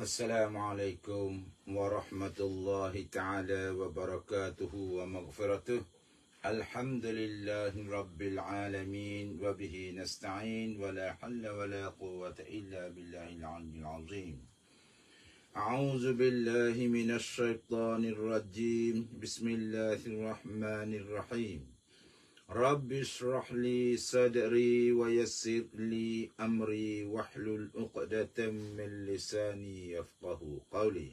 السلام عليكم ورحمة الله تعالى وبركاته ومغفرته الحمد لله رب العالمين وبه نستعين ولا حل ولا قوة إلا بالله العلي العظيم أعوذ بالله من الشيطان الرجيم بسم الله الرحمن الرحيم رب اشرح لي صدري ويسر لي أمري واحلل عقدة من لساني يفقه قولي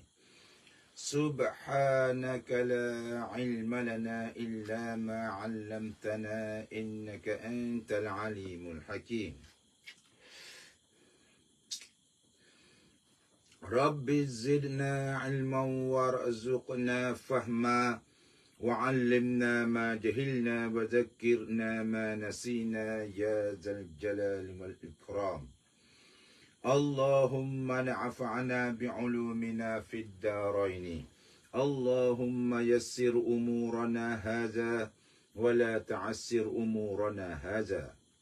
سبحانك لا علم لنا إلا ما علمتنا إنك أنت العليم الحكيم رب زدنا علما وارزقنا فهما وعلمنا ما جهلنا وذكرنا ما نسينا يا ذا الجلال والإكرام اللهم نفعنا بعلومنا في الدارين اللهم يسر أمورنا هذا ولا تعسر أمورنا هذا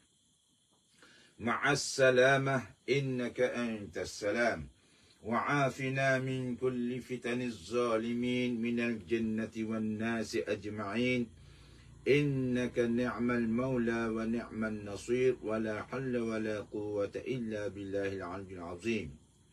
مع السلامة إنك أنت السلام وعافنا من كل فتن الظالمين من الجنة والناس أجمعين إنك نعم المولى ونعم النصير ولا حل ولا قوة إلا بالله العلي العظيم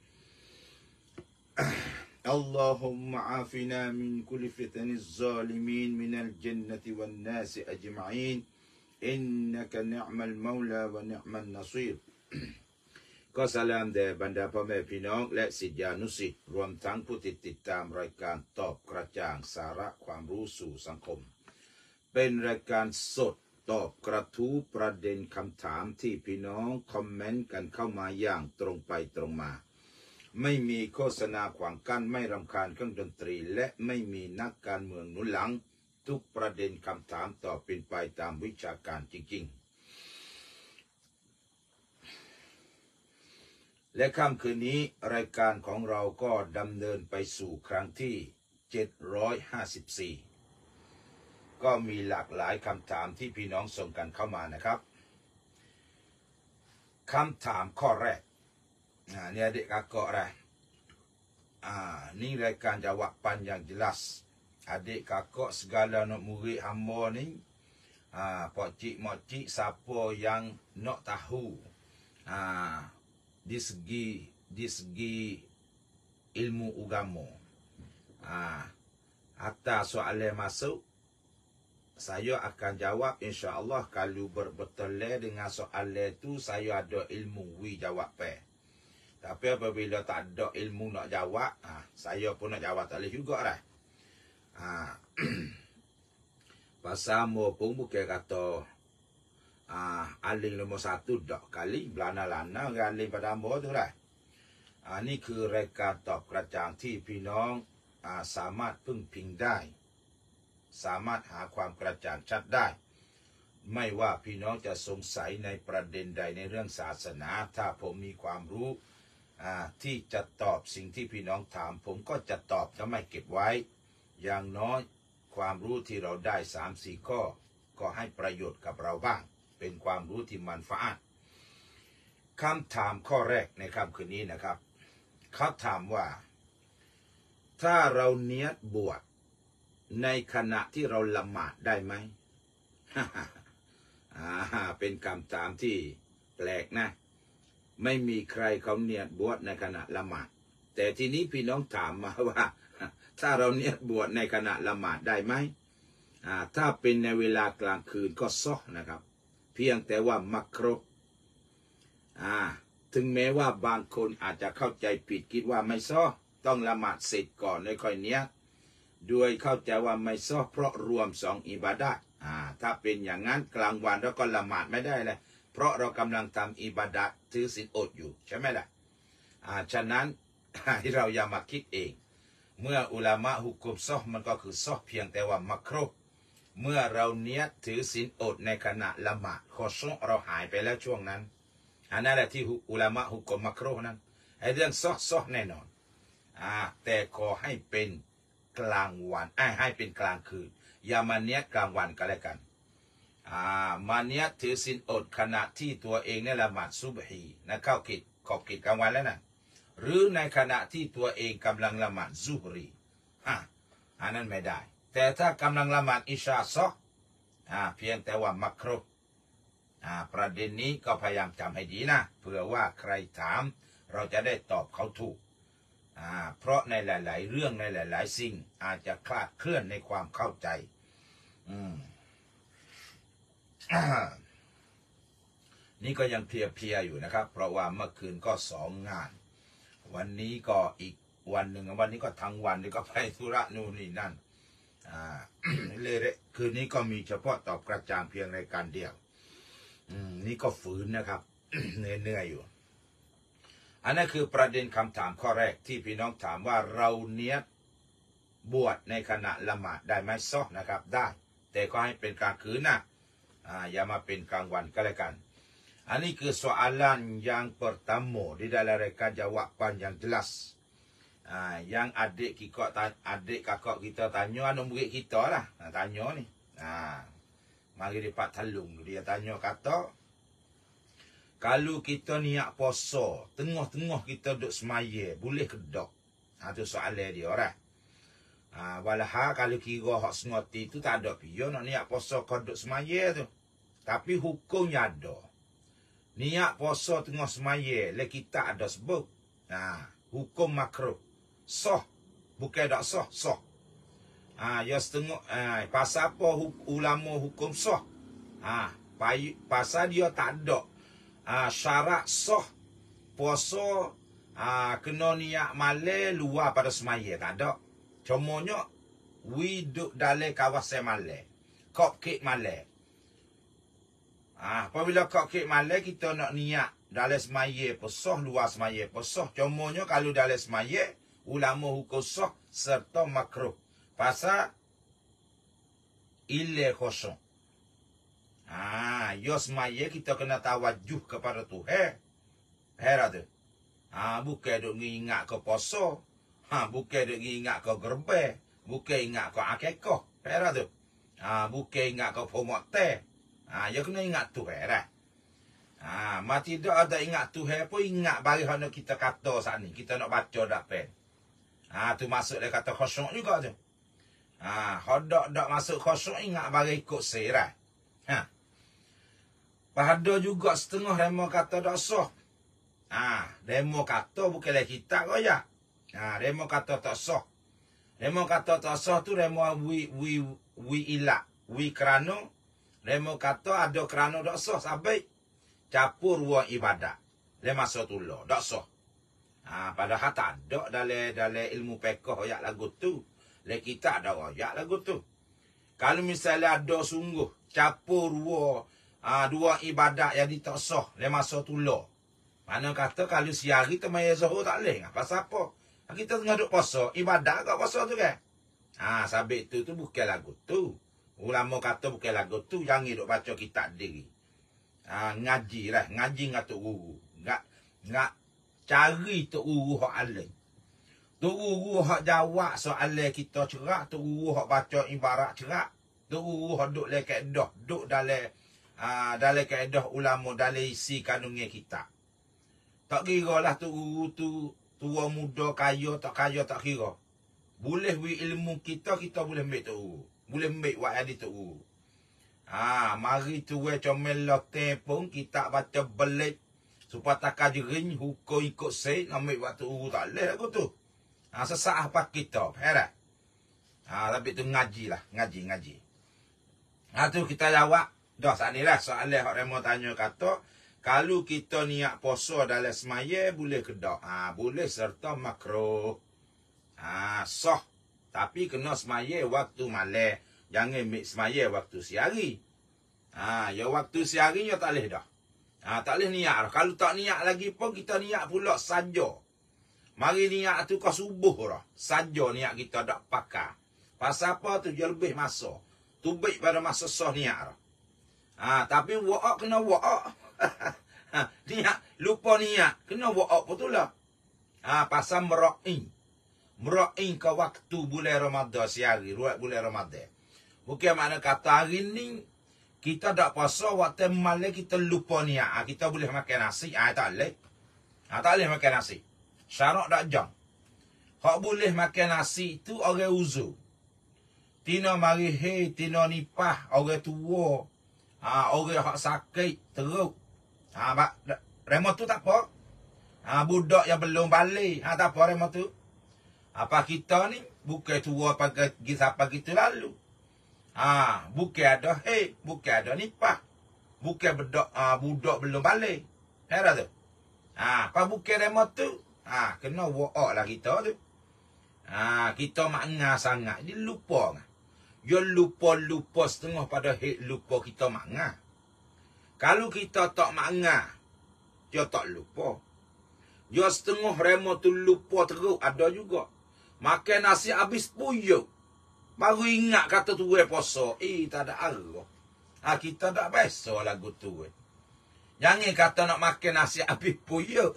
اللهم عافنا من كل فتن الظالمين من الجنة والناس أجمعين إنك نعم المولى ونعم النصير ก็สลามแด่บรรดาพ่อแม่พี่น้องและศิษยานุศิษย์รวมทั้งผู้ติดตามรายการตอบกระจ่างสาระความรู้สู่สังคมเป็นรายการสดตอบกระทู้ประเด็นคำถามที่พี่น้องคอมเมนต์กันเข้ามาอย่างตรงไปตรงมาไม่มีโฆษณาขวางกั้นไม่รำคาญเครื่องดนตรีและไม่มีนักการเมืองหนุนหลังทุกประเด็นคำถามตอบเป็นไปตามวิชาการจริงๆและค่ำคืนนี้รายการของเราก็ดำเนินไปสู่ครั้งที่754ก็มีหลากหลายคำถามที่พี่น้องส่งกันเข้ามานะครับคำถามข้อแรกนี่adik kakak dah ni raikan jawab panjang jelas adik kakak segala nak murid hamba ni pak cik mak cik siapa yang nak tahu di segi ilmu agama atas soalan masuk saya akan jawab insya-Allah kalau berbetul dengan soalan itu saya ada ilmu jawab tapi apabila tak ada ilmu nak jawab saya pun nak jawab tak boleh juga dah pasal mo pun bukan kata aling nombor 1 dak kali belana-lana aling pada hamba tu lahนี่คือรายการตอบกระจ่างที่พี่น้องสามารถพึ่งพิงได้สามารถหาความกระจ่างชัดได้ไม่ว่าพี่น้องจะสงสัยในประเด็นใดในเรื่องศาสนาถ้าผมมีความรู้ที่จะตอบสิ่งที่พี่น้องถามผมก็จะตอบจะไม่เก็บไว้อย่างน้อยความรู้ที่เราได้ 3-4 ข้อก็ให้ประโยชน์กับเราบ้างเป็นความรู้ที่มันฟาดคำถามข้อแรกในค่ำคืนนี้นะครับเขาถามว่าถ้าเราเนียดบวชในขณะที่เราละหมาดได้ไหม เป็นคำถามที่แปลกนะไม่มีใครเขาเนียดบวชในขณะละหมาดแต่ทีนี้พี่น้องถามมาว่า ถ้าเราเนียดบวชในขณะละหมาดได้ไหมถ้าเป็นในเวลากลางคืนก็ซอนะครับเพียงแต่ว่ามักรุถึงแม้ว่าบางคนอาจจะเข้าใจผิดคิดว่าไม่ซ้อต้องละหมาดเสร็จก่อนแล้วค่อยเนียดด้วยเข้าใจว่าไม่ซ้อเพราะรวม2อิบาดะห์ถ้าเป็นอย่างนั้นกลางวันเราก็ละหมาดไม่ได้เลยเพราะเรากำลังทำอิบาดะห์ถือศีลอดอยู่ใช่ไหมล่ะฉะนั้น ให้เราอย่ามาคิดเองเมื่ออุลามะฮุกมซ้อมันก็คือซ้อเพียงแต่ว่ามักรุเมื่อเราเนียดถือศีลอดในขณะละหมาดขอซ้อเราหายไปแล้วช่วงนั้นอันนั้นแหละที่อุลามะฮุกมมักรุนั้นไอ้เรื่องซ้อแน่นอนแต่ขอให้เป็นกลางวันให้เป็นกลางคืนอย่ามาเนียดกลางวันก็แล้วกัน มาเนี้ยถือศีลอดขณะที่ตัวเองเนี่ยละหมาดซุบฮีนะเข้ากิจขอบกิจกลางวันแล้วนะหรือในขณะที่ตัวเองกำลังละหมาดซุฮรีอันนั้นไม่ได้แต่ถ้ากำลังละหมาดอิชาซอเพียงแต่ว่ามักรุฮ์ประเด็นนี้ก็พยายามจำให้ดีนะเผื่อว่าใครถามเราจะได้ตอบเขาถูกเพราะในหลายๆเรื่องในหลายๆสิ่งอาจจะคลาดเคลื่อนในความเข้าใจนี่ก็ยังเพลียๆอยู่นะครับเพราะว่าเมื่อคืนก็2 งานวันนี้ก็อีกวันหนึ่งวันนี้ก็ทั้งวันนี่ก็ไปธุระนู่นนี่นั่นเลยคืนนี้ก็มีเฉพาะตอบกระจ่างเพียงรายการเดียวนี่ก็ฝืนนะครับ เหนื่อยอยู่อันนั้นคือประเด็นคำถามข้อแรกที่พี่น้องถามว่าเราเนียดบวชในขณะละหมาดได้ไหมซอนะครับได้แต่ก็ให้เป็นกลางคืนนะอย่ามาเป็นกลางวันก็แล้วกันอันนี้คือsoalan yang pertama di dalam reka jawapan yang jelas yang adik kakak kita tanya anak murid kita lah tanya ni mari di Pak Talung dia tanya kata kalau kita niat puasa tengah-tengah kita duduk semaya boleh ke tak tu soalan dia orang walaha kalau kira hak sengoti tu tak ada piyo nak niat puasa kau duduk semaya tu tapi hukumnya ada niat puasa tengah semaya le kita ada sebut hukum makruh sah bukan tak sah ya setengah pasal apa ulama hukum sah pasal dia tak ada syarat sah puasa kena niat malam luar pada semaya tak ada cumanya we duduk dalam kawasan malam cupcake malam apabila cupcake malam kita nak niat dalam semaya pesah luar semaya pesah cumanya kalau dalam semaya ulama hukum sah serta makruh pasal ilal khusyuk ya semaya kita kena tawajuh kepada Tuhan herat tu bukan duk ingat ke puasa bukan duk ingat ke gerbang bukan ingat ke akikah herat tu bukan ingat ke pemote ya kena ingat Tuhan dah mati tidak ada ingat Tuhan pun ingat bagi hanya kita kata saat ni kita nak baca dak pen tu masuk dia kata khusyuk juga tu hodak dak masuk khusyuk ingat bagi ikut serah Pada juga setengah demo kata dak sah demo kata bukanlah kita kau ya demo kata tak sah demo kata tak sah tu demo we ilak we kerana demo kata ada kerana dak sah sampai campur ruang ibadat le masa tu lo dak sah padahal tak ada dalam ilmu fiqh ayat lagu tu le kita ada ayat lagu tu kalau misalnya ada sungguh campur ruang dua ibadat yang tak sah le masa tu lo mana kata kalau siari temaya zuhur tak leh pasal apa kita tengah duk puasa ibadat kat puasa tu kan sabit tu bukan lagu tu ulama kata bukan lagu tu jangan duk baca kitab diri ngaji lah ngaji dengan tok guru ngak cari tok guru hak alim tok guru hak jawab soalan kita cerak tok guru hak baca ibarat cerak tok guru hak duk le kaedah duk dalam kaedah ulama dalam isi kandungan kita tak kira lah tok guru tu tua muda kaya tak kira boleh ilmu kita boleh ambil tok guru boleh ambil wak hadis tok guru mari tuwe comel lote pun kita baca belik supaya tak jering hukum ikut saya ambil waktu tak leh aku tu sesaat apa kita heran tapi tu ngaji lah ngaji tu kita jawab dah saat ni lah soalan hak remo tanya kata kalau kita niat puasa dalam semaya boleh ke tak boleh serta makruh sah tapi kena semaya waktu malam jangan ambil semaya waktu siari ya waktu siari ya tak boleh dah tak boleh niat. Kalau tak niat lagi pun kita niat pula saja. Mari niat tu kau subuh dah. Saja niat kita tak pakai. Pasal apa tu dia lebih masa. Tu baik pada masa sah niat dah. Tapi wa'ak kena wa'ak. Niat lupa niat kena wa'ak betul lah. Pasal mera'i. Mera'i ke waktu bulan Ramadan siari, bulan Ramadan. Bukan makna kata hari ni kita tak puasa waktu malam kita lupa niat. Kita boleh makan nasi. Tak boleh. Tak boleh makan nasi. Syarak dak jang. Hak boleh makan nasi tu orang uzur. Tina mari tina nipah, orang tua. Orang hak sakit, teruk. Remo tu tak apa. Budak yang belum balik, tak apa remo tu. Apa kita ni, bukan tua pergi siapa gitu lalu. Bukan ada bukan ada nipah. Bukan budak belum balik. Heran tu. Apa bukan remo tu? Kena waak lah kita tu. Kita makna sangat. Dia lupa. Dia lupa setengah pada lupa kita makna. Kalau kita tak makna, dia tak lupa. Dia setengah remo tu lupa teruk. Ada juga. Makan nasi habis puyuk. Baru ingat kata tu puasa. Tak ada arah. Kita tak biasa lagu tu. Jangan kata nak makan nasi habis puyuk.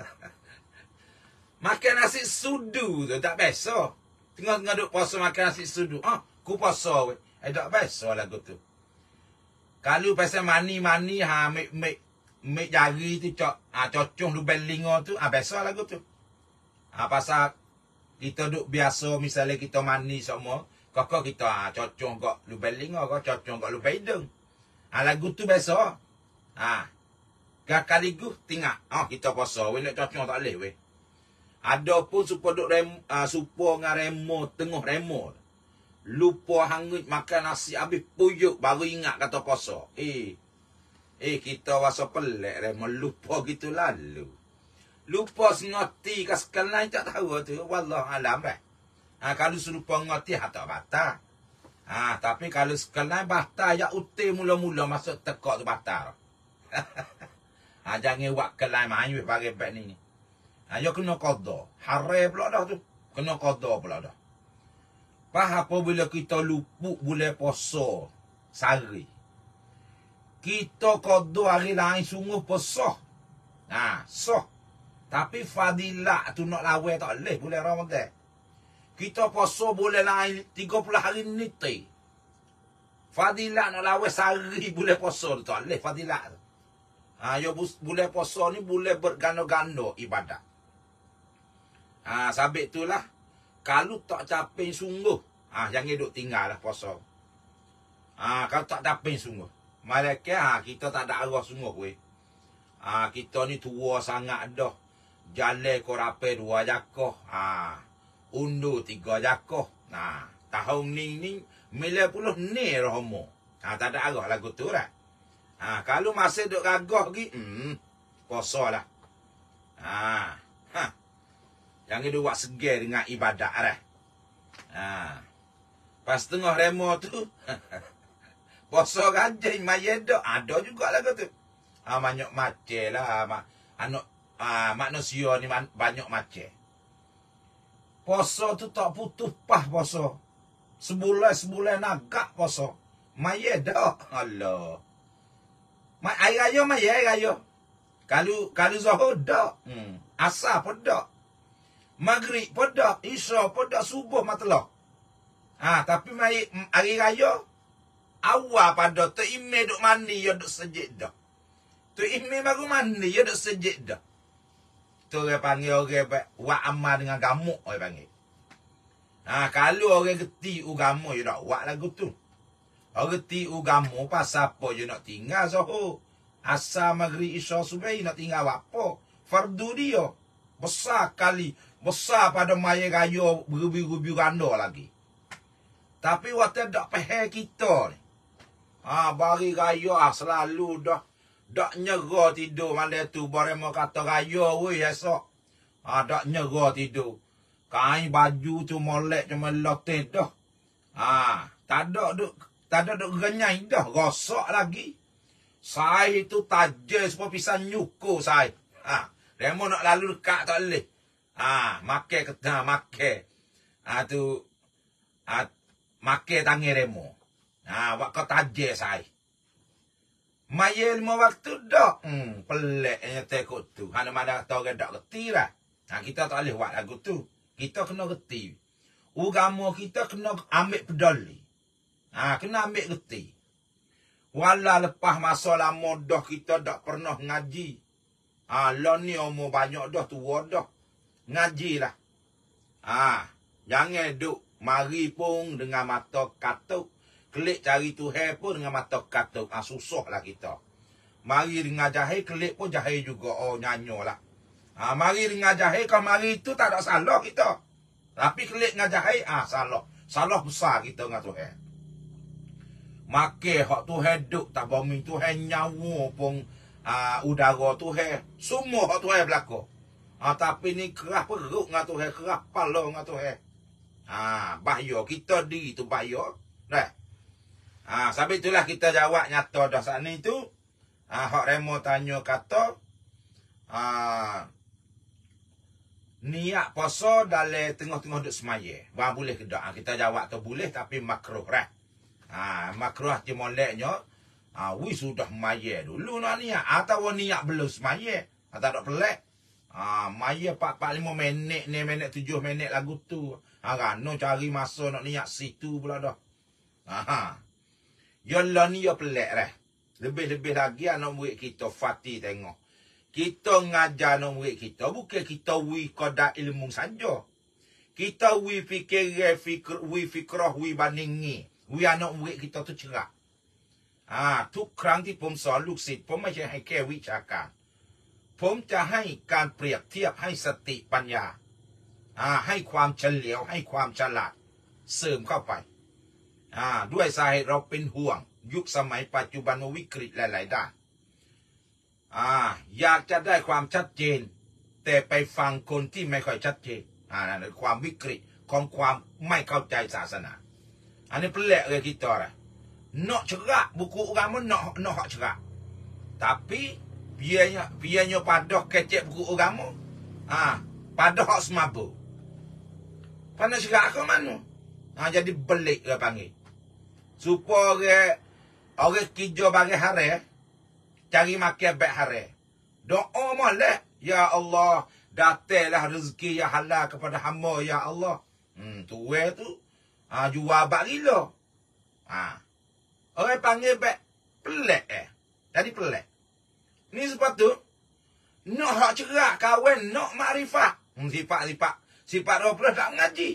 Makan nasi sudu tu tak biasa. Tengah-tengah duk puasa makan nasi sudu. Ku puasa we. Tak biasa lagu tu. Kalau pasal mani-mani mek jari tu cocong lubang linga tu biasa lagu tu. Pasal kita duk biasa misalnya kita mani semua, kakak kita cocong kat lubang linga, cocong kat lubang hidung. Lagu tu biasa. Kaligus tinggal. Kita puasa we nak cocong tak boleh we. Ada pun supaya duk supaya dengan remo tengah remo. Lupa hangut makan nasi habis puyuk baru ingat kata puasa. Kita rasa pelik remo lupa gitu lalu. Lupa sengerti ke sekalian tak tahu tu. Wallah alam dah. Kalau serupa ngerti tak batal. Tapi kalau sekalian batal ya util mula-mula masuk tekak tu batal. Jangan buat kelai mayu bagi beg ni. Ya kena qada. Haram pula dah tu. Kena qada pula dah. Apa bila kita luput boleh puasa sehari. Kita qada hari lain sungguh puasa. Sah. Tapi fadilah tu nak lawan tak boleh bulan Ramadan. Kita puasa boleh lain 30 hari ni. Fadilah nak lawan sehari boleh puasa tu tak boleh fadilah tu. Boleh puasa ni boleh berganda-ganda ibadat. Sabit itulah. Kalau tak capai sungguh. Jangan duk tinggal lah puasa. Kalau tak capai sungguh. Malaikat kita tak ada arah sungguh weh. Kita ni tua sangat dah. Jalan kau rapai 2 jakoh. Undur 3 jakoh. Tahun ni 90 ni rahmo. Tak ada arah lagu tu lah. Kalau masih duk gagah lagi, puasa lah. Jangan dia buat segar dengan ibadat lah. Pas tengah remo tu, puasa rajin mayedok. Ada juga lah tu. Banyak macam lah. Manusia ni banyak macam. Puasa tu tak putus pah puasa. Sebulan agak puasa. Mayedok. Allah. Air raya air raya. Kalau Zuhur dak. Asar pun dak. Maghrib pun dak. Isya pun dak. Subuh matlah. Tapi hari raya awal pada tu ime duk mandi ya duk sejid dak. Tu ime baru mandi ya duk sejid dak. Tu orang panggil orang buat amal dengan gamuk orang panggil. Kalau orang geti ugamu ya dak buat lagu tu. Orang geti ugamu pasal apa je nak tinggal Zuhur. Asar maghrib isya subuh nak tinggal apa? Fardu dia. Besar kali. Besar pada maya raya berbi-bi ganda lagi. Tapi waktu tak pahal kita ni. Bari raya selalu dah. Tak nyerah tidur malam tu. Barang mau kata raya weh esok. Tak nyerah tidur. Kain baju tu molek cuma lotek dah. Tak ada duk renyai dah. Rosak lagi. Saya tu tajam semua pisang nyukur saya. Remo nak lalu dekat tak boleh. Makan kena makan. Tu makan tangan remo. Waktu tajam saya. Maya 5 waktu dak. Peliknya tekuk tu. Mana-mana kata orang tak reti lah. Kita tak boleh buat lagu tu. Kita kena reti. Agama kita kena ambil peduli. Kena ambil reti. Walau lepas masa lama dah kita tak pernah ngaji. Lah ni umur banyak dah tua dah. ngajilah. Jangan duk mari pun dengan mata katuk. Kelik cari Tuhan pun dengan mata katuk. Susahlah kita. Mari dengan jahil, kelik pun jahil juga. Nyanyolah. Mari dengan jahil, kalau mari itu tak ada salah kita. Tapi kelik dengan jahil, salah. Salah besar kita dengan Tuhan. Makai hak Tuhan duk, tak bumi Tuhan nyawa pun udara Tuhan. Semua hak Tuhan berlaku. Tapi ni kerah perut dengan Tuhan, kerah pala dengan Tuhan. Bahaya. Kita diri tu bahaya. Dah. Sampai itulah kita jawab nyata dah saat ni tu. Hak Remo tanya kata, niat puasa dalam tengah-tengah duk semaya. Boleh ke tak? Kita jawab tu boleh tapi makruh lah. Makruh je moleknya. Sudah semaya dulu nak niat. Atau niat belum semaya. Tak ada pelik. Maya 45 minit ni, minit 7 minit lagu tu. Rano cari masa nak niat situ pula dah. Yalah ni ya pelik lah. Lebih-lebih lagi anak murid kita Fatih tengok. Kita ngajar anak murid kita. Bukan kita kadar ilmu saja. Kita fikrah, bandingi. Anak murid kita tu cerak. ทุกครั้งที่ผมสอนลูกศิษย์ผมไม่ใช่ให้แค่วิชาการผมจะให้การเปรียบเทียบให้สติปัญญาให้ความเฉลียวให้ความฉลาดเสริมเข้าไปด้วยสาเหตุเราเป็นห่วงยุคสมัยปัจจุบันวิกฤตหลายๆด้านอยากจะได้ความชัดเจนแต่ไปฟังคนที่ไม่ค่อยชัดเจนนั่นคือความวิกฤตของความไม่เข้าใจศาสนาอันนี้pelik ke kita lah nak cerak buku agama nak cerak tapi biarnya pada kecek buku agama pada hak semabuk pada cerak ke mana jadi belik ke panggil supaya orang kerja bagi hari cari makan baik hari doa malah ya Allah datanglah rezeki yang halal kepada hamba ya Allah tuai tu jual bagila orang panggil baik pelik jadi pelik ni sebab tu nak hak cerak kawan nak makrifat sifat 20 tak ngaji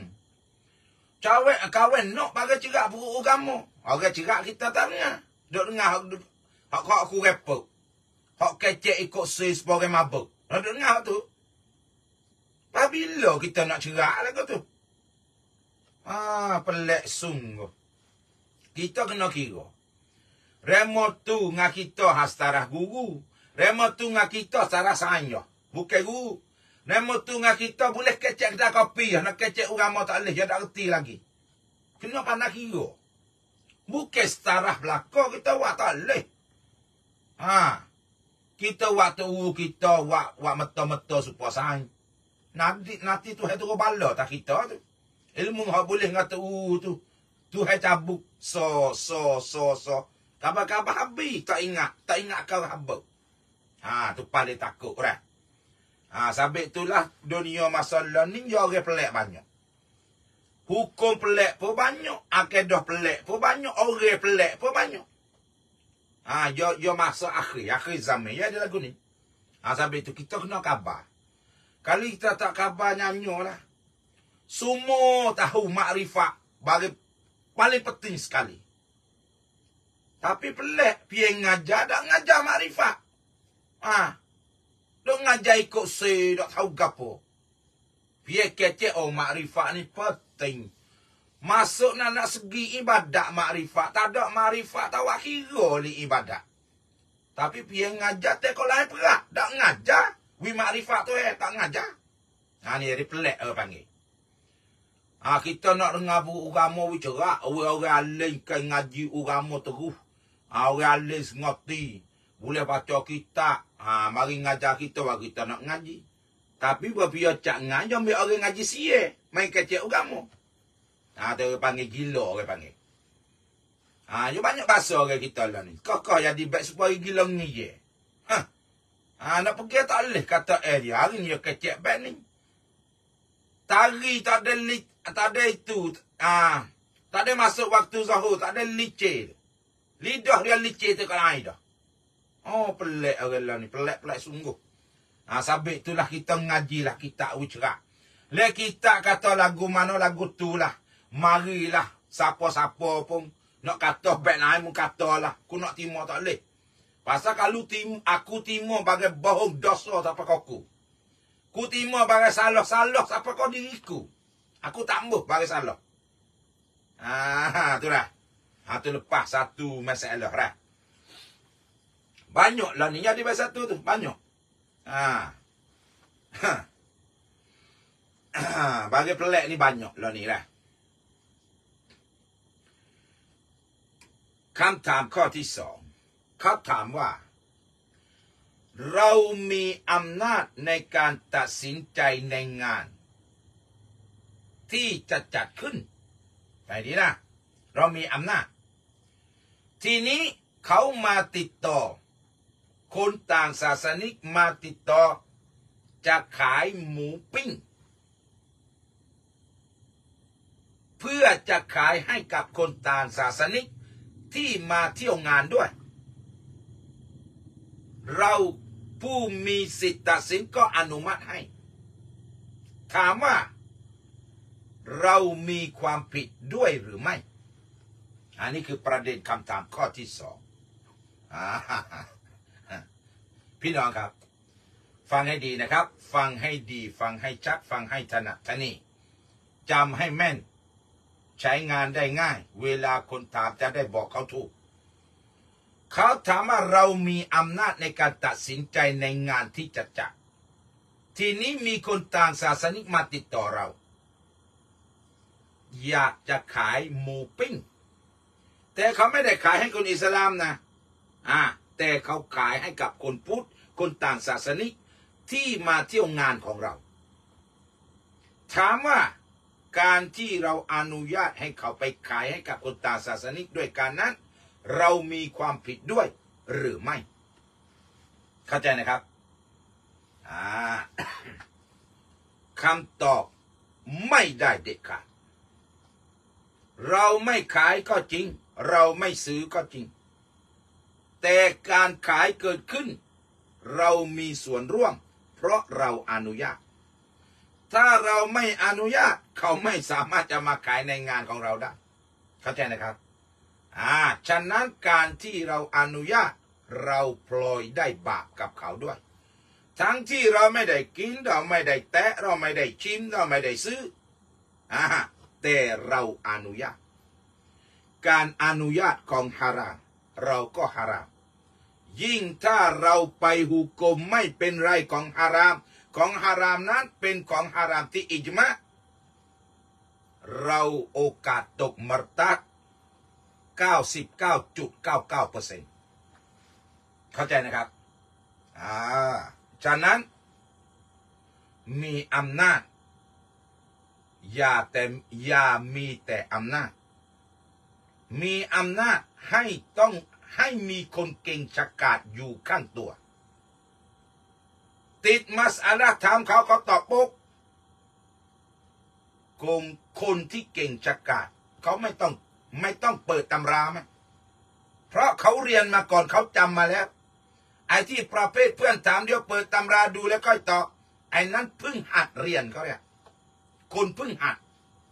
kawan nak bagi cerak buku agama orang cerak kita tak dengar duk dengar hak aku repot hak kecek ikut sebagai mabuk duk dengar tu tapi bila kita nak cerak lagu tu pelik sungguh kita kena kira remo tu ngak kita hastarah guru remo tu ngak kita secara sanya bukan guru remo tu ngak kita boleh kecek dah kopi nak kecek agama tak boleh dia tak reti lagi kena pandai kira bukan setarah belakang kita buat tak boleh kita waktu kita buat mata-mata supaya sain nanti tu tu bala tak kita tu ilmu hak boleh ngata tu Tuhan cabut so kabar-kabar habis tak ingat kau habis tu paling takut lah sabit itulah dunia masalah ni orang pelik banyak hukum pelik pun banyak akidah pelik pun banyak orang pelik pun banyak yo masa akhir zaman ya ada lagu ni sabit tu kita kena kabar kalau kita tak kabar nyanyolah semua tahu makrifat bagi paling penting sekali. Tapi pelik, piang ngajar, tak ngajar makrifat. Dok ngajar ikut tak tahu gapo. Piang kecek, makrifat ni penting. Masuk nak segi ibadat makrifat. Tak ada makrifat, tak awak kira li ibadat. Tapi piang ngajar, tak kau lain perak. Tak ngajar, makrifat tu tak ngajar. Ni dia pelik panggil. Kita nak dengar buku agama cerak, orang alim kan ngaji agama terus. Orang alim ngerti, boleh baca kitab. Mari ngajar kita bagi kita nak ngaji. Tapi bila cak ngaji, ambil orang ngaji sia, main kecek agama. Tu orang panggil gila orang panggil. Dia banyak bahasa orang kita lah ni. Kakak jadi baik supaya gila ni je. Nak pergi tak boleh kata dia. Hari ni dia kecek baik ni. Tari tak ada itu. Tak ada masuk waktu zuhur. Tak ada licin. Lidah dia licin tu kalau air dah. Pelik orang lah ni. Pelik sungguh. Sabit itulah kita ngajilah kita ucerak. Le kita kata lagu mana lagu tu lah. Marilah siapa-siapa pun nak kata baik lain mu katalah. Ku nak timur tak boleh. Pasal kalau aku timur bagai bohong dosa siapa kau. Ku timur bagai salah-salah siapa kau diriku. Aku tak ambuh bagai salah. Tu dah. Tu lepas satu masalah dah. Banyak lah ni jadi bahasa satu tu. Banyak. Bagi pelik ni banyak lah ni lah. คำถามข้อที่สองเขาถามว่าเรามีอำนาจในการตัดสินใจในงานที่จะจัดขึ้นไปดีนะเรามีอำนาจทีนี้เขามาติดต่อคนต่างศาสนิกมาติดต่อจะขายหมูปิ้งเพื่อจะขายให้กับคนต่างศาสนิกที่มาเที่ยวงานด้วยเราผู้มีสิทธิตัดสินก็อนุมัติให้ถามว่าเรามีความผิดด้วยหรือไม่อันนี้คือประเด็นคำถามข้อที่สองพี่น้องครับฟังให้ดีนะครับฟังให้ดีฟังให้ชัดฟังให้ถนัดทนี่จำให้แม่นใช้งานได้ง่ายเวลาคนถามจะได้บอกเขาถูกเขาถามว่าเรามีอำนาจในการตัดสินใจในงานที่จะจัดทีนี้มีคนต่างศาสนิกมาติดต่อเราอยากจะขายหมูปิ้งแต่เขาไม่ได้ขายให้คนอิสลามนะแต่เขาขายให้กับคนพุทธคนต่างศาสนิกที่มาเที่ยวงานของเราถามว่าการที่เราอนุญาตให้เขาไปขายให้กับคนต่างศาสนิกด้วยการนั้นเรามีความผิดด้วยหรือไม่เข้าใจนะครับคำตอบไม่ได้เด็ดขาดเราไม่ขายก็จริงเราไม่ซื้อก็จริงแต่การขายเกิดขึ้นเรามีส่วนร่วมเพราะเราอนุญาตถ้าเราไม่อนุญาตเขาไม่สามารถจะมาขายในงานของเราได้เข้าใจนะครับฉะนั้นการที่เราอนุญาตเราพลอยได้บาปกับเขาด้วยทั้งที่เราไม่ได้กินเราไม่ได้แตะเราไม่ได้ชิมเราไม่ได้ซื้อแต่เราอนุญาตการอนุญาตของฮารามเราก็ฮารามยิ่งถ้าเราไปหุกมไม่เป็นไรของฮารามนั้นเป็นของฮารามที่อิจมะเราโอกาสตกมรตัด 99.99% เข้าใจนะครับฉะนั้นมีอำนาจอย่ามีแต่อำนาจมีอำนาจให้มีคนเก่งฉกาจอยู่ข้างตัวติดมัสอาละถามเขาตอบปุ๊บคนที่เก่งฉกาจเขาไม่ต้องเปิดตำราไหมเพราะเขาเรียนมาก่อนเขาจำมาแล้วไอ้ที่ประเภทเพื่อนถามเดี๋ยวเปิดตำราดูแล้วค่อยตอบไอ้นั้นเพิ่งหัดเรียนเขาเนี่ยคนเพิ่งหัด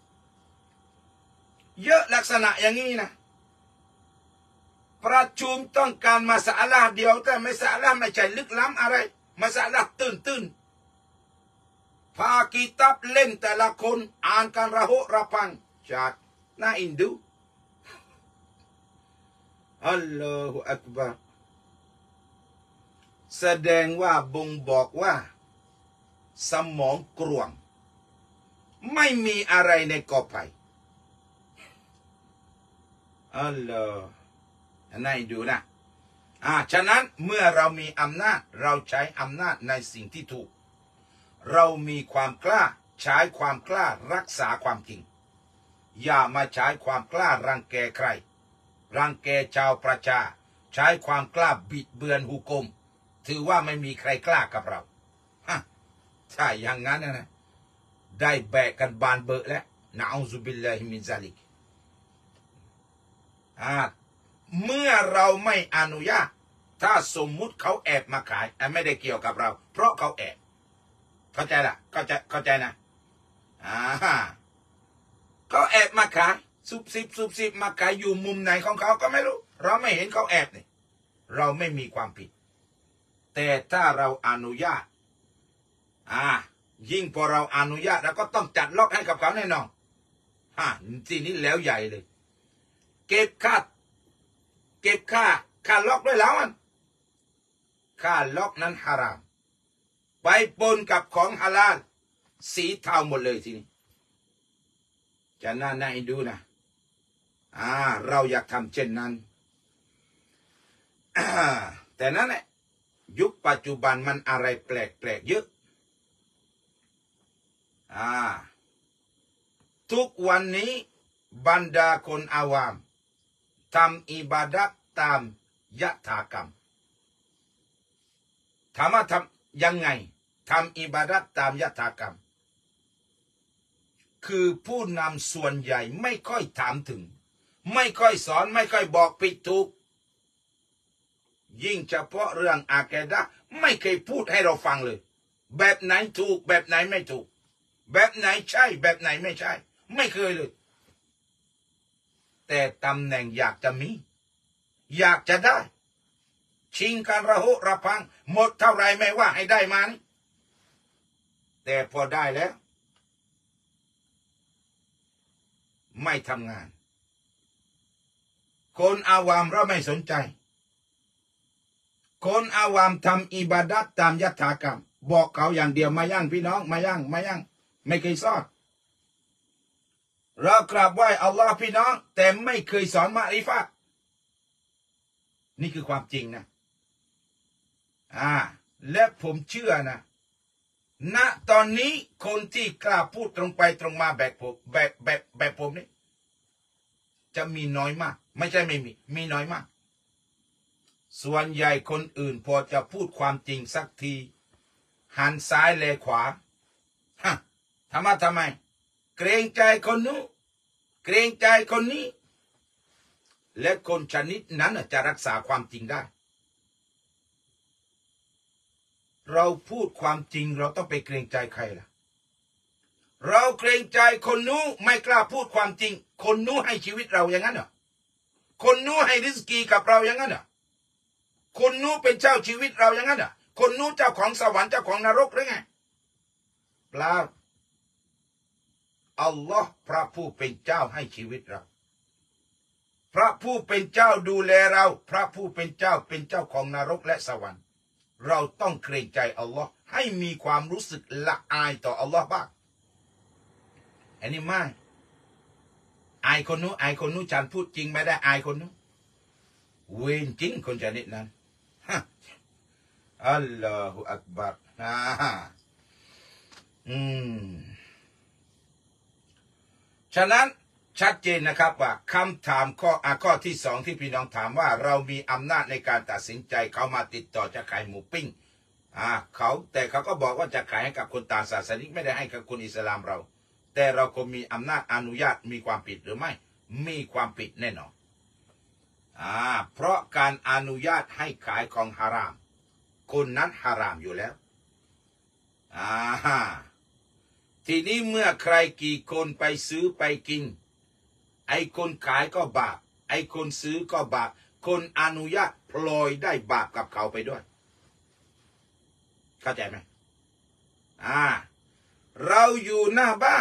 เยอะลักษณะอย่างนี้นะประชุมต้องการมาสาระเดียวแต่ไม่สาระไม่ใช่ลึกล้ำอะไรมาสาระตื่นพากิตับเล่นแต่ละคนอ่านกันระหกระพังจากน่าอินดูอัลลอฮฺอักบารแสดงว่าบ่งบอกว่าสมองกรวงไม่มีอะไรในกอไผ่อัลลอฮฺน่าอินดูนะฉะนั้นเมื่อเรามีอำนาจเราใช้อำนาจในสิ่งที่ถูกเรามีความกล้าใช้ความกล้ารักษาความจริงอย่ามาใช้ความกล้ารังแกใครรังแกชาวประชาใช้ความกล้าบิดเบือนหุกมถือว่าไม่มีใครกล้ากับเราถ้าอย่างนั้นนะได้แบกกันบานเบอะแล้วนะอูซุบิลลาฮิมินซาลิกเมื่อเราไม่อนุญาตถ้าสมมุติเขาแอบมาขายไม่ได้เกี่ยวกับเรา เพราะเขาแอบเข้าใจละเข้าใจนะเขาแอบมาขายซุบซิบมาขายอยู่มุมไหนของเขาก็ไม่รู้เราไม่เห็นเขาแอบนี่เราไม่มีความผิดแต่ถ้าเราอนุญาตยิ่งพอเราอนุญาตเราก็ต้องจัดล็อกให้กับเขาแน่นอนทีนี้แล้วใหญ่เลยเก็บค่าล็อกด้วยแล้วมันค่าล็อกนั้นฮารามไปปนกับของฮาลาลสีเทาหมดเลยทีนี้จะน่าดูนะเราอยากทำเช่นนั้นแต่นั้นแหละยุคปัจจุบันมันอะไรแปลกเยอะทุกวันนี้บรรดาคนอาวามทำอิบาดะห์ตามยถากรรมถามว่าทำยังไงทำอิบาดะห์ตามยถากรรมคือผู้นำส่วนใหญ่ไม่ค่อยถามถึงไม่ค่อยสอนไม่ค่อยบอกผิดถูกยิ่งเฉพาะเรื่องอากีดะห์ไม่เคยพูดให้เราฟังเลยแบบไหนถูกแบบไหนไม่ถูกแบบไหนใช่แบบไหนไม่ใช่ไม่เคยเลยแต่ตำแหน่งอยากจะมีอยากจะได้ชิงกันระหุระพังหมดเท่าไรไม่ว่าให้ได้มานี่แต่พอได้แล้วไม่ทำงานคนอาวามเราไม่สนใจคนอาวามทำอิบาดะห์ตามยถากรรมบอกเขาอย่างเดียวมายั่งพี่น้องมายั่งไม่เคยสอนเรากราบไหว้อัลลอฮ์พี่น้องแต่ไม่เคยสอนมะริฟะห์นี่คือความจริงนะและผมเชื่อนะณตอนนี้คนที่กล้าพูดตรงไปตรงมาแบบผมนี่จะมีน้อยมากไม่ใช่ไม่มีน้อยมากส่วนใหญ่คนอื่นพอจะพูดความจริงสักทีหันซ้ายแลขวาทำไมเกรงใจคนนู้นเกรงใจคนนี้และคนชนิดนั้นจะรักษาความจริงได้เราพูดความจริงเราต้องไปเกรงใจใครล่ะเราเกรงใจคนนู้นไม่กล้าพูดความจริงคนนู้นให้ชีวิตเราอย่างนั้นเหรอคนนู้นให้ริสกีกับเราอย่างนั้นเหรอคนนู้นเป็นเจ้าชีวิตเราอย่างนั้นเหรอคนนู้นเจ้าของสวรรค์เจ้าของนรกหรือไงเปล่าอัลลอฮ์พระผู้เป็นเจ้าให้ชีวิตเราพระผู้เป็นเจ้าดูแลเราพระผู้เป็นเจ้าของนรกและสวรรค์เราต้องเกรงใจอัลลอฮ์ให้มีความรู้สึกละอายต่ออัลลอฮ์บ้างอันนี้ไม่อายคนนู้นฉันพูดจริงไม่ได้อายคนนู้นเวรจริงคนชนิดนั้นอัลลอฮฺอักบัรฉะนั้นชัดเจนนะครับว่าคำถามข้อที่สองที่พี่น้องถามว่าเรามีอำนาจในการตัดสินใจเขามาติดต่อจะขายหมูปิ้งแต่เขาก็บอกว่าจะขายให้กับคนต่างศาสนาไม่ได้ให้กับคนอิสลามเราแต่เราก็มีอำนาจอนุญาตมีความผิดหรือไม่มีความผิดแน่นอนเพราะการอนุญาตให้ขายของฮารามคนนั้นฮารามอยู่แล้วทีนี้เมื่อใครกี่คนไปซื้อไปกินไอ้คนขายก็บาปไอ้คนซื้อก็บาปคนอนุญาตพลอยได้บาปกับเขาไปด้วยเข้าใจไหมเราอยู่หน้าบ้าน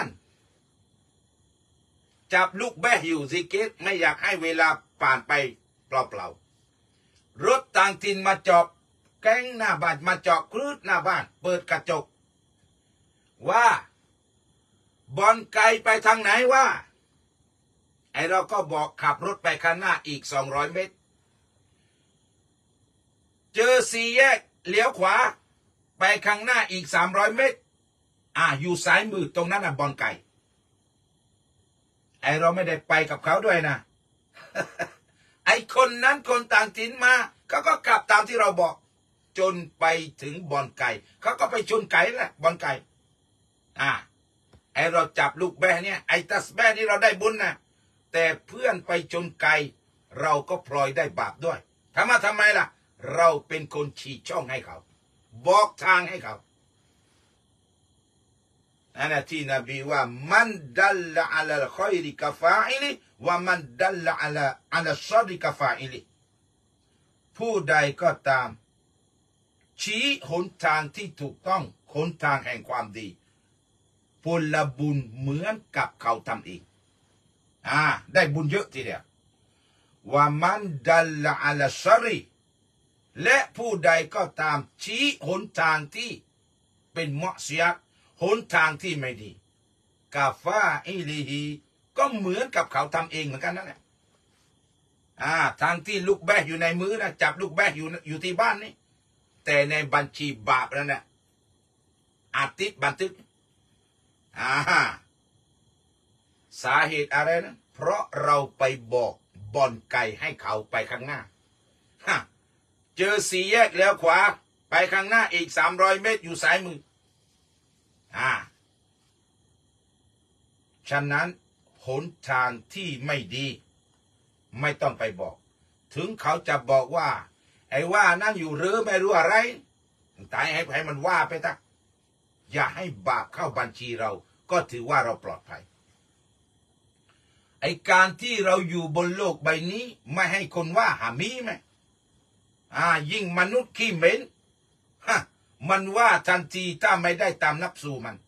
จับลูกแบะอยู่ซิกเกตไม่อยากให้เวลาผ่านไปเปล่าๆรถต่างถิ่นมาจอดแก๊งหน้าบ้านมาจอดครืดหน้าบ้านเปิดกระจกว่าบอลไกลไปทางไหนว่าไอเราก็บอกขับรถไปข้างหน้าอีก200 เมตรเจอ4 แยกเลี้ยวขวาไปข้างหน้าอีก300 เมตรอยู่ซ้ายมือตรงนั้นบอลไก่ไอเราไม่ได้ไปกับเขาด้วยนะ ไอคนนั้นคนต่างถิ่นมาเขาก็ขับตามที่เราบอกจนไปถึงบอลไก่เขาก็ไปชนไก่แหละบอลไก่ไอเราจับลูกแบะเนี่ยไอตัสแบะนี่เราได้บุญนะแต่เพื่อนไปชนไก่เราก็พลอยได้บาปด้วยทำไมล่ะเราเป็นคนชี้ช่องให้เขาบอกทางให้เขาอันนั้นที่นบีว่ามันดัลละอัลลคอยริกฟาอิลิว่ามันดัลละอัลชอริกฟาอิลิผู้ใดก็ตามชี้หนทางที่ถูกต้องหนทางแห่งความดีผลบุญเหมือนกับเขาทำเองได้บุญเยอะทีเดียวว่ามันดัลละอัลชอริและผู้ใดก็ตามชี้หนทางที่เป็นมุสยิดหนทางที่ไม่ดีกาฟาอิลิฮีก็เหมือนกับเขาทำเองเหมือนกันนั่นแหละทางที่ลูกแบะอยู่ในมือนะจับลูกแบะอยู่ที่บ้านนี่แต่ในบัญชีบาปนั่นแหละติดบันทึกสาเหตุอะไรนะเพราะเราไปบอกบ่อนไก่ให้เขาไปข้างหน้าเจอสี่แยกแล้วขวาไปข้างหน้าอีก300 เมตรอยู่ซ้ายมือฉะนั้นหนทางที่ไม่ดีไม่ต้องไปบอกถึงเขาจะบอกว่าไอ้ว่านั่นอยู่หรือไม่รู้อะไรตายให้มันว่าไปตั้งอย่าให้บาปเข้าบัญชีเราก็ถือว่าเราปลอดภัยไอ้การที่เราอยู่บนโลกใบนี้ไม่ให้คนว่าหามีไหมยิ่งมนุษย์ขี้เหม็นมันว่าทันทีถ้าไม่ได้ตามนับสูมัน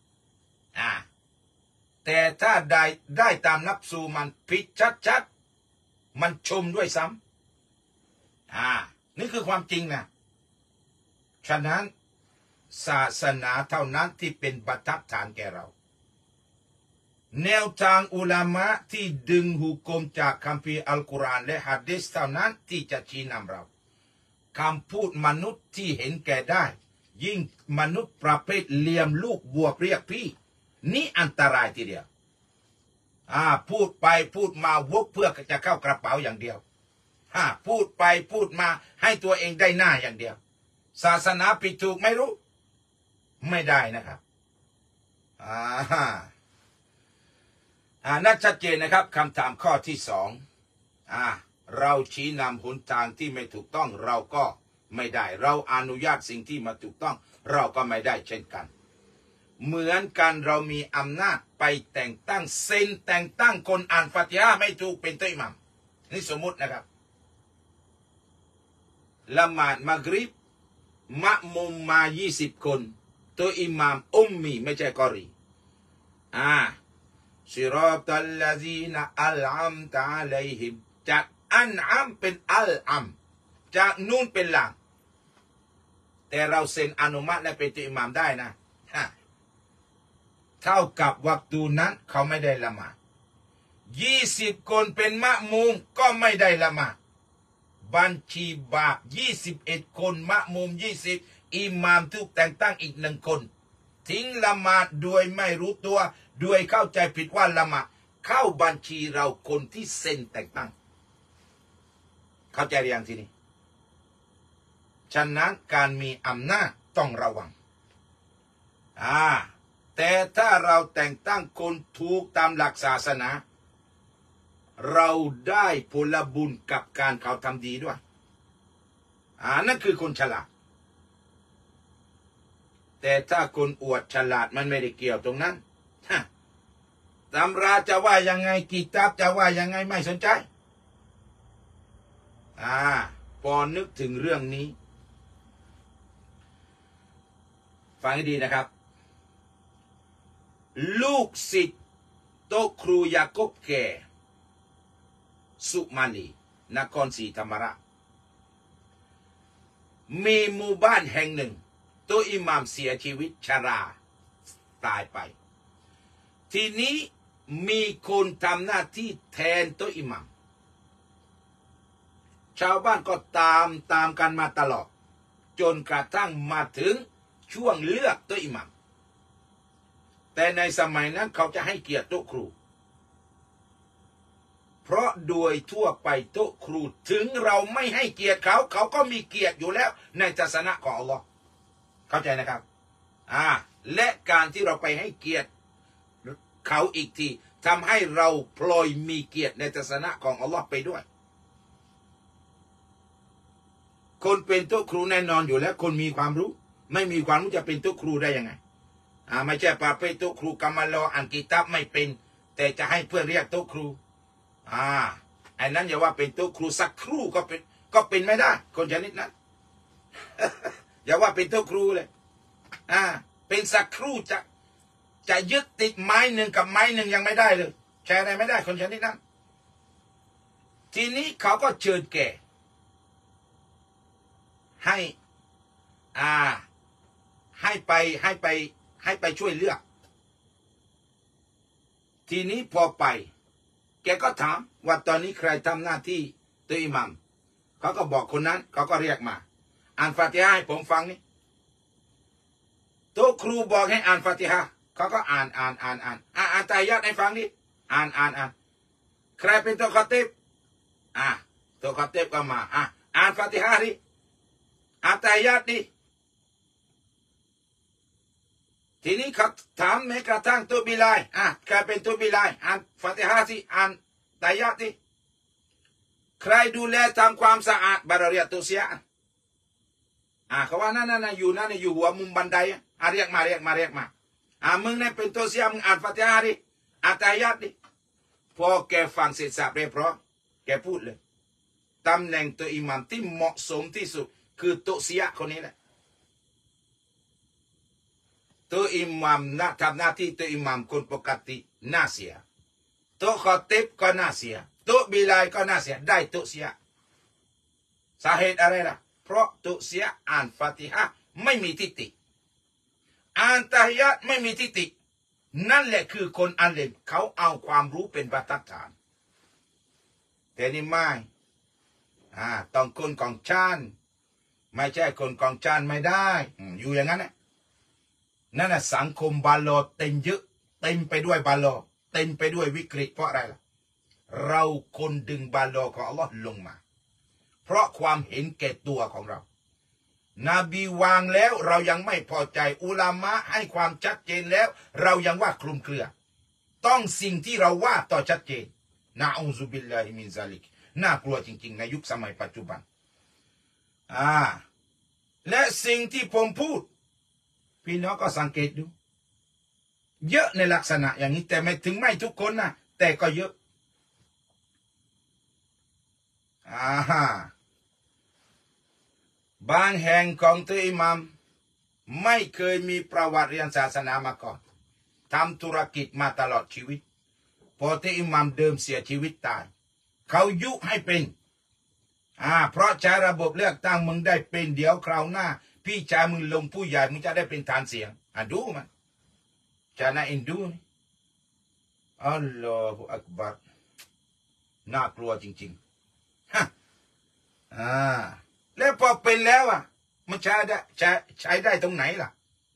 แต่ถ้าได้ตามนับสูมันผิดชัดๆมันชมด้วยซ้ำนี่คือความจริงนะฉะนั้นศาสนาเท่านั้นที่เป็นบรรทัดฐานแก่เราแนวทางอุลามะที่ดึงหุกมจากคัมภีร์อัลกุรอานและหะดีษเท่านั้นที่จะชี้นำเราคำพูดมนุษย์ที่เห็นแก่ได้ยิ่งมนุษย์ประเภทเหลี่ยมลูกบวกเรียกพี่นี่อันตรายทีเดียวพูดไปพูดมาวกเพื่อจะเข้ากระเป๋าอย่างเดียวพูดไปพูดมาให้ตัวเองได้หน้าอย่างเดียวศาสนาผิดถูกไม่รู้ไม่ได้นะครับนั่นชัดเจนนะครับคำถามข้อที่2เราชี้นำหนทางที่ไม่ถูกต้องเราก็ไม่ได้เราอนุญาตสิ่งที่มาถูกต้องเราก็ไม่ได้เช่นกันเหมือนกันเรามีอำนาจไปแต่งตั้งเซ็นแต่งตั้งคนอ่านฟาติฮะห์ไม่ถูกเป็นตัวอิหมัมนี่สมมุตินะครับละหมาดมักริบมะมุมมา20 คนตัวอิหม่ามอุมมีไม่ใช่กอรีซิรอตัลลซีนอัลอัมตะอะลัยฮิมจากอันอัมเป็นอัลอัมจากนูนเป็นหลังแต่เราเซ็นอนุมัติและเป็นตัวอิหม่ามได้นะเท่ากับวักตูนั้นเขาไม่ได้ละหมาด20 คนเป็นมะมุมก็ไม่ได้ละหมาดบัญชีบาป21 คนมะมุม20อิหม่ามถูกแต่งตั้งอีก1 คนทิ้งละหมาดโดยไม่รู้ตัวโดยเข้าใจผิดว่าละหมาดเข้าบัญชีเราคนที่เซ็นแต่งตั้งเข้าใจหรือยังทีนี้ฉะนั้นการมีอำนาจต้องระวังแต่ถ้าเราแต่งตั้งคนถูกตามหลักศาสนาเราได้ผลบุญกับการเขาทำดีด้วยนั่นคือคนฉลาดแต่ถ้าคนอวดฉลาดมันไม่ได้เกี่ยวตรงนั้นตำราจะว่ายังไงกิตาบจะว่ายังไงไม่สนใจพอนึกถึงเรื่องนี้ฟังให้ดีนะครับลูกศิษย์โตครูยาโกบแก่สุมาลีนครศรีธรรมราชมีหมู่บ้านแห่งหนึ่งตัวอิหม่ามเสียชีวิตชราตายไปทีนี้มีคนทำหน้าที่แทนตัวอิหม่ามชาวบ้านก็ตามกันมาตลอดจนกระทั่งมาถึงช่วงเลือกตัวอิหม่ามแต่ในสมัยนั้นเขาจะให้เกียรติโต๊ะครูเพราะโดยทั่วไปโต๊ะครูถึงเราไม่ให้เกียรติเขาเขาก็มีเกียรติอยู่แล้วในศาสนาของอัลลอฮ์เข้าใจนะครับและการที่เราไปให้เกียรติเขาอีกทีทำให้เราพลอยมีเกียรติในศาสนาของอัลลอฮ์ไปด้วยคนเป็นโต๊ะครูแน่นอนอยู่แล้วคนมีความรู้ไม่มีความรู้จะเป็นโต๊ะครูได้ยังไงไม่ใช่ประเภทโต๊ะครูกำมะลออ่านกิตับไม่เป็นแต่จะให้เพื่อนเรียกโต๊ะครูไอ้นั้นอย่าว่าเป็นโต๊ะครูสักครู่ก็เป็นไม่ได้คนชนิดนั้น อย่าว่าเป็นโต๊ะครูเลยเป็นสักครู่จะยึดติดไม้หนึ่งกับไม้หนึ่งยังไม่ได้เลยใช้อะไรไม่ได้คนชนิดนั้นทีนี้เขาก็เชิญแกให้ไปช่วยเลือกทีนี้พอไปแกก็ถามว่าตอนนี้ใครทำหน้าที่ตัวอิหมัมเขาก็บอกคนนั้นเขาก็เรียกมาอ่านฟาติฮะให้ผมฟังนี่ตัวครูบอกให้อ่านฟาติฮะเขาก็อ่านตายาตให้ฟังดิอ่านใครเป็นตัวคอติบตัวคอติบก็มาอ่านฟาติฮะดิอ่านตายาตดิทีนี้เขาถามแม้กระทั่งตัวบิลายใครเป็นตัวบิลายอ่านฟาติฮะสิอ่านตายาตดิใครดูแลทำความสะอาดบาราเรียตุเสียเขาว่านั่นอยู่นั่นอยู่หัวมุมบันไดเรียกมามึงเนี่ยเป็นตัวเสียมึงอ่านฟาติฮะดิอ่านตายาตดิพอแกฟังเสร็จสับเรียบร้อยแกพูดเลยตำแหน่งตัวอิหมัมที่เหมาะสมที่สุดคือตัวเสียคนนี้แหละตัวอิหมัมทำหน้าที่ตัวอิหมัมคนปกติน่าเสียตัวคอติบก็น่าเสียตัวบิลายก็น่าเสียได้ตัวเสียสาเหตุอะไรล่ะเพราะตัวเสียอ่านฟาติฮะไม่มีทิฏฐิอ่านตะฮิยะห์ไม่มีทิฏฐินั่นแหละคือคนอันเลวเขาเอาความรู้เป็นบรรทัดฐานแต่นี่ไม่ต้องคนของชาติไม่ใช่คนของชาติไม่ได้อยู่อย่างนั้นนั่นสังคมบาโลเต็มเยอะเต็มไปด้วยบาโลเต็มไปด้วยวิกฤตเพราะอะไรล่ะเราคนดึงบาโลของอัลลอฮ์ลงมาเพราะความเห็นแก่ตัวของเรานบีวางแล้วเรายังไม่พอใจอุลามะให้ความชัดเจนแล้วเรายังว่าคลุมเครือต้องสิ่งที่เราว่าต่อชัดเจนนะอูซุบิลลาฮิมินซาลิกน่ากลัวจริงๆในยุคสมัยปัจจุบันและสิ่งที่ผมพูดพี่น้องก็สังเกตดูเยอะในลักษณะอย่างนี้แต่ไม่ทุกคนนะแต่ก็เยอะบางแห่งของตัวอิหมัมไม่เคยมีประวัติเรียนศาสนามาก่อนทำธุรกิจมาตลอดชีวิตพอตัวอิหมัมเดิมเสียชีวิตตายเขายุให้เป็นเพราะใช้ระบบเลือกตั้งมึงได้เป็นเดี๋ยวคราวหน้าพี่ชายมึงลงผู้ใหญ่มึงจะได้เป็นฐานเสียงดูมันจะน่าเอ็นดูนี่อัลลอฮฺอักบัรน่ากลัวจริงๆแล้วพอเป็นแล้วมันใช้ได้ตรงไหนล่ะ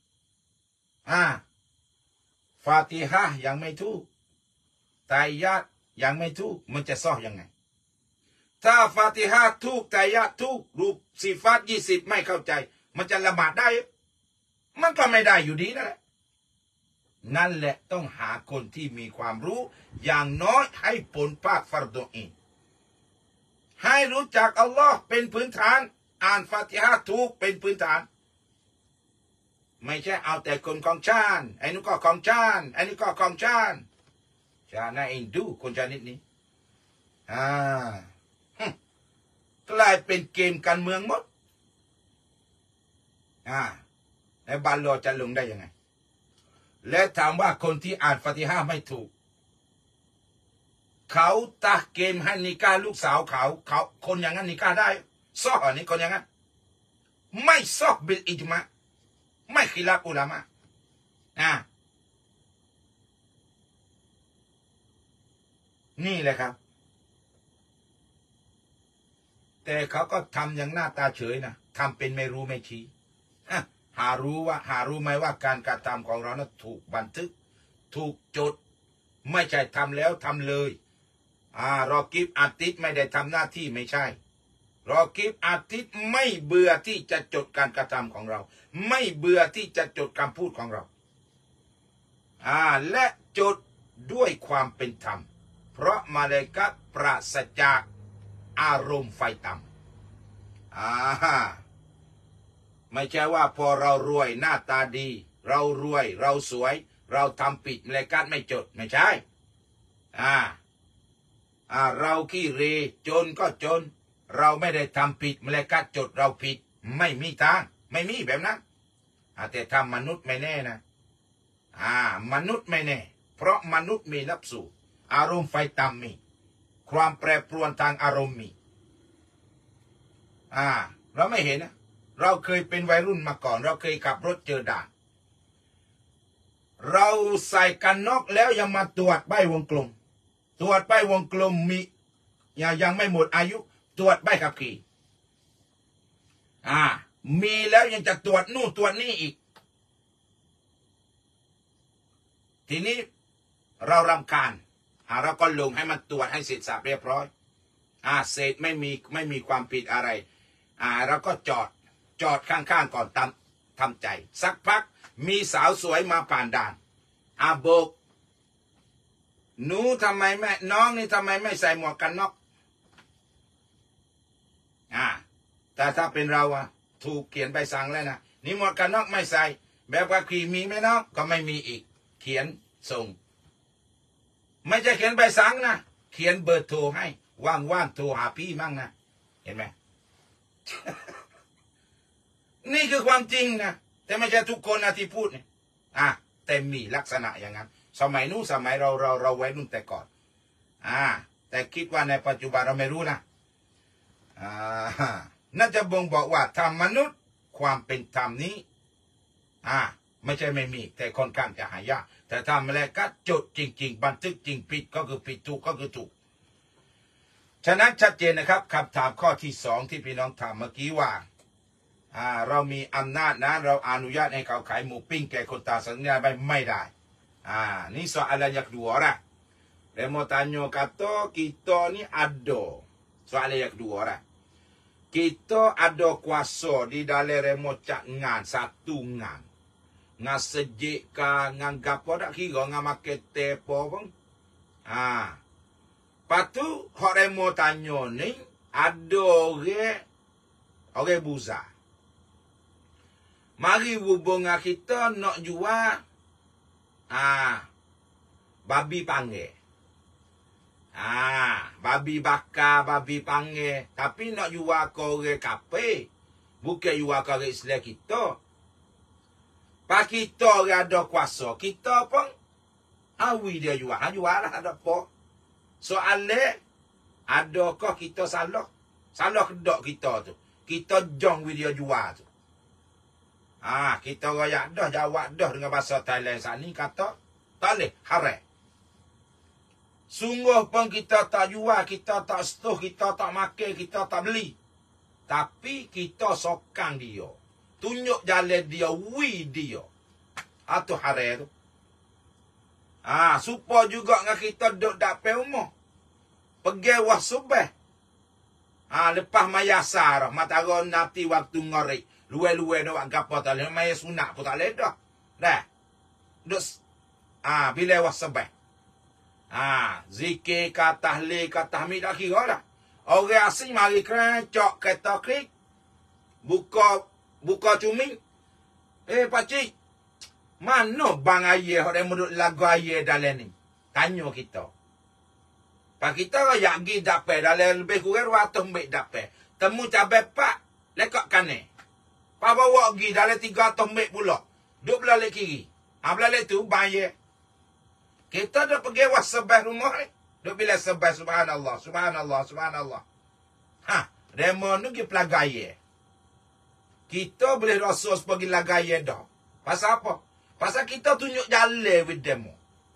ฟาติฮะห์ยังไม่ถูกตายาตยังไม่ถูกมันจะซ้อยังไงถ้าฟาติฮะห์ถูกตายาตถูกรูปสิฟาต20ไม่เข้าใจมันจะละหมาดได้มันก็ไม่ได้อยู่ดีนั่นแหละนั่นแหละต้องหาคนที่มีความรู้อย่างน้อยให้ผลภาคฟัรดูอินให้รู้จักอัลลอฮ์เป็นพื้นฐานอ่านฟาติฮะห์ถูกเป็นพื้นฐานไม่ใช่เอาแต่คนของชาติไอ้นู้นก็ของชาติไอ้นี่ก็ของชาติจะน่าเอ็นดูคนชนิดนี้กลายเป็นเกมการเมืองหมดแล้วบาโลจะลงได้ยังไงและถามว่าคนที่อ่านฟาติฮะห์ไม่ถูกเขาตะเกมให้นิกาลูกสาวเขาคนอย่างนั้นนิกาได้ซ้อนี่คนอย่างนั้นไม่ซ้อบิลอิจมะไม่ขิลาฟอุลามะนี่แหละครับแต่เขาก็ทำอย่างหน้าตาเฉยนะทำเป็นไม่รู้ไม่ชี้หารู้ไหมว่าการกระทำของเรานั้นถูกบันทึกถูกจดไม่ใช่ทำแล้วทำเลยรอกิฟอาทิตย์ไม่ได้ทำหน้าที่ไม่ใช่รอกิฟอาทิตย์ไม่เบื่อที่จะจดการกระทำของเราไม่เบื่อที่จะจดคำพูดของเราและจดด้วยความเป็นธรรมเพราะมาเลาอิกะฮ์ปราศจากอารมณ์ไฟต่อ่าไม่ใช่ว่าพอเรารวยหน้าตาดีเรารวยเราสวยเราทำผิดมาลาอิกะฮ์ไม่จดไม่ใช่เราขี้เรจนก็จนเราไม่ได้ทำผิดมาลาอิกะฮ์จดเราผิดไม่มีทางไม่มีแบบนั้นแต่ทำมนุษย์ไม่แน่นะมนุษย์ไม่แน่เพราะมนุษย์มีนับสู่อารมณ์ไฟต่ำมีความแปรปรวนทางอารมณ์มีเราไม่เห็นนะเราเคยเป็นวัยรุ่นมาก่อนเราเคยขับรถเจอด่านเราใส่กันน็อกแล้วยังมาตรวจใบวงกลมตรวจใบวงกลมมียังไม่หมดอายุตรวจใบขับขี่มีแล้วยังจะตรวจนู่นตรวจนี่อีกทีนี้เรารำคาญเราก็ลงให้มันตรวจให้เสร็จสับเรียบร้อยเสร็จไม่มีความผิดอะไรเราก็จอดข้างๆก่อนทำใจสักพักมีสาวสวยมาผ่านด่านโบกหนูทำไมแม่น้องนี่ทำไมไม่ใส่หมวกกันน็อกแต่ถ้าเป็นเราถูกเขียนใบสั่งแล้วนะนี่หมวกกันน็อกไม่ใส่แบบว่าขี่มีไหมน้องก็ไม่มีอีกเขียนส่งไม่ใช่เขียนใบสั่งนะเขียนเบอร์โทรให้ว่างๆโทรหาพี่มั่งนะเห็นไหม นี่คือความจริงนะแต่ไม่ใช่ทุกคนนะที่พูดเนี่ยแต่มีลักษณะอย่างนั้นสมัยนู้นสมัยเราไว้รุ่นแต่ก่อนแต่คิดว่าในปัจจุบันเราไม่รู้นะน่าจะบ่งบอกว่าธรรมมนุษย์ความเป็นธรรมนี้ไม่ใช่ไม่มีแต่ค่อนข้างจะหายากแต่ทำแล้วก็จดจริงๆบันทึกจริงผิดก็คือผิดถูกก็คือถูกฉะนั้นชัดเจนนะครับคำถามข้อที่สองที่พี่น้องถามเมื่อกี้ว่าเรามีอำนาจนะเราอนุญาตให้เขาขายหมูปิ้งแก่คนตาสัญญาไม่ได้นี่soalan yang kedua orang dia mau tanya kata kita ni ada soalan yang kedua orang kita ada kuasa di dalam remocak ngan satu ngan sejik ka ngan gapo dak kira ngan makan tepo pun patu hok remo tanya ni ada orang buza mari hubungan kita nak jual babi panggil babi bakar babi panggil tapi nak jual ke orang kafir bukan jual ke orang Islam kita pak kita orang ada kuasa kita pun awi dia jual lah ada apa soalnya adakah kita salah kedak kita tu kita jong dia jual tu kita royak dah jawab dah dengan bahasa Thailand saat ni kata tak boleh haram. Sungguh pun kita tak jual, kita tak setuh, kita tak makan, kita tak beli. Tapi kita sokang dia. Tunjuk jalan dia, dia. Atau haram tu. Supaya juga dengan kita duduk dapat rumah. Pergi wah subah. Lepas mayasar, matahari nanti waktu ngorek. Luai-luai nak gapo tak boleh. Maya sunat pun tak boleh dah. Dah. Duduk. Bila wasabah. Zikir ka tahlil ka tahmid dah kira dah. Orang asing mari kerencok kereta klik. Buka cumi. Pakcik. Mana bang ayah orang muduk lagu ayah dalam ni? Tanya kita. Pak kita rakyat pergi dapat dalam lebih kurang 200 mbak dapat. Temu cabai pak. Lekak kanan. Pak bawa pergi dalam 300 mbak pula. Duk belalek kiri. Belalek tu bayar. Kita dah pergi wasabah rumah ni. Duk bila sabah subhanallah. Subhanallah. Subhanallah. Demo ni pergi pelagaya. Kita boleh rasa pergi lagaya dah. Pasal apa? Pasal kita tunjuk jalan with demo.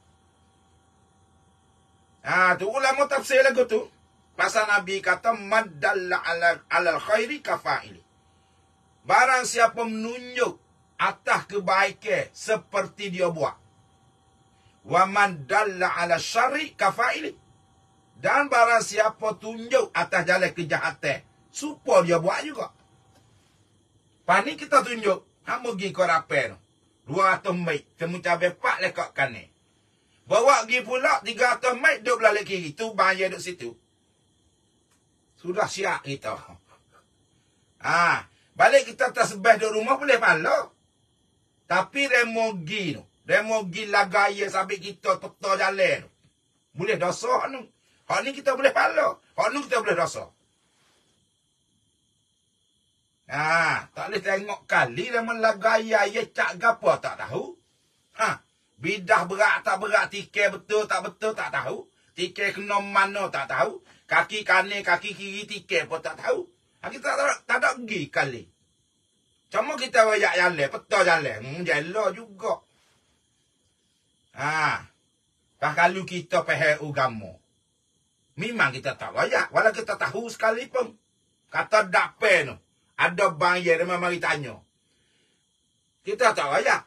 Tu ulama tafsir lagu tu. Pasal Nabi kata madalla ala khairi kafaili. Barang siapa menunjuk atas kebaikan seperti dia buat. Wa man dalla ala syarri kafaili. Dan barang siapa tunjuk atas jalan kejahatan, supaya dia buat juga. Pani kita tunjuk, hang pergi ke rapen. 200 mil, temu cabai pak lekak kanan. Bawa pergi pula 300 mil, duduk belah kiri. Tu bayar duduk situ. Sudah siap kita. Balik kita tasbih di rumah boleh pala. Tapi remogi tu. Remogi lagaya sampai kita peta jalan tu. Boleh dosa tu. Hak ni kita boleh pala. Hak ni kita boleh dosa. Tak boleh tengok kali remo lagaya ye cak gapo tak tahu. Bidah berat tak berat, tikai betul tak tahu. Tikai kena mana tak tahu. Kaki kanan, kaki kiri tikai pun tak tahu. Kita tak ada pergi kali. Cuma kita wayak jalan, peta jalan. Jela juga. Kalau kita pahal agama. Memang kita tak wayak. Walau kita tahu sekalipun. Kata dapen tu. Ada bang ye, dia mari tanya. Kita tak wayak.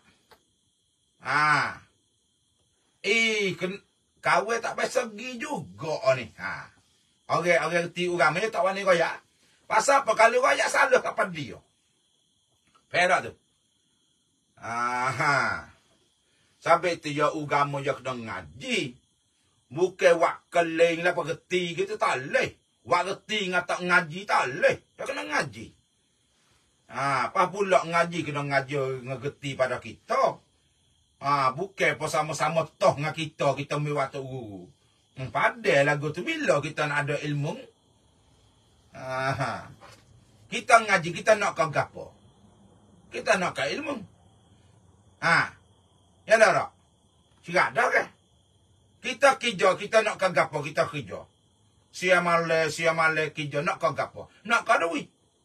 Kawe tak pasal pergi juga ni. Orang reti agama ni tak wani royak. Pasal apa? Kalau royak salah kapan dia? Perak tu. Sampai tu ya agama ya kena ngaji. Bukan wak keling lah reti kita tak leh. Wak reti ngata ngaji tak leh. Dia kena ngaji. Apa pula ngaji kena ngaji ngerti pada kita. Bukan apa sama-sama toh dengan kita mewah tu guru. Padahal lagu tu bila kita nak ada ilmu. Kita ngaji, kita nak ke apa? Kita nak ke ilmu. Ya dah tak? Cakap dah ke? Kita kerja, kita nak ke apa? Kita kerja. Siamale kerja, nak ke apa? Nak ke duit.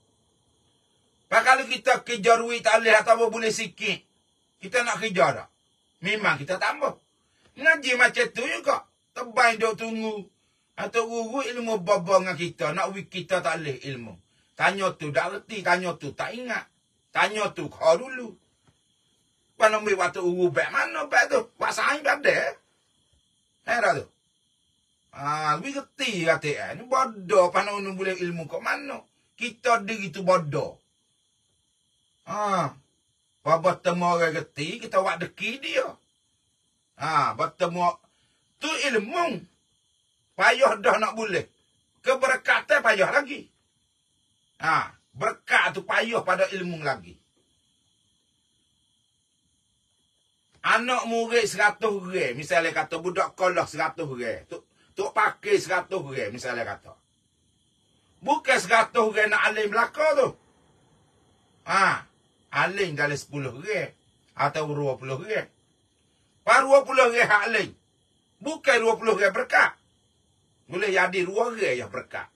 Kalau kita kerja duit tak boleh atau boleh sikit. Kita nak kerja tak? Memang kita tambah. Ngaji macam tu juga. Terbaik duk tunggu. Atau guru ilmu baba dengan kita. Nak wik kita tak boleh ilmu. Tanya tu tak reti. Tanya tu tak ingat. Tanya tu kau dulu. Mana ambil waktu guru baik mana baik tu. Buat saing tak ada. Dah tu. Wik reti kata. Ni bodoh. Mana boleh ilmu kat mana. Kita diri tu bodoh. Bertemu orang reti, kita buat deki dia. Bertemu. Tu ilmu. Payah dah nak boleh. Keberkatan payah lagi. Berkat tu payah pada ilmu lagi. Anak murid 100 orang. Misalnya kata budak kolah 100 orang. Tu pakai 100 orang. Misalnya kata. Bukan 100 orang nak alim belakang tu. Aling dalam 10 orang. Atau 20 orang. Pak 20 orang hak aling. Bukan 20 orang berkat. Boleh jadi 2 orang yang berkat.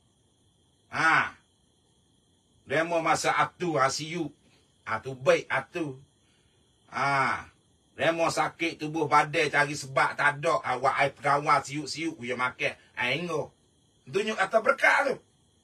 Dia mau masa atu asiu. Atu baik atu. Dia mau sakit tubuh badan cari sebab tak ada. Awak air perawat siuk-siuk. Dia makan. Engo. Tunjuk kata berkat tu.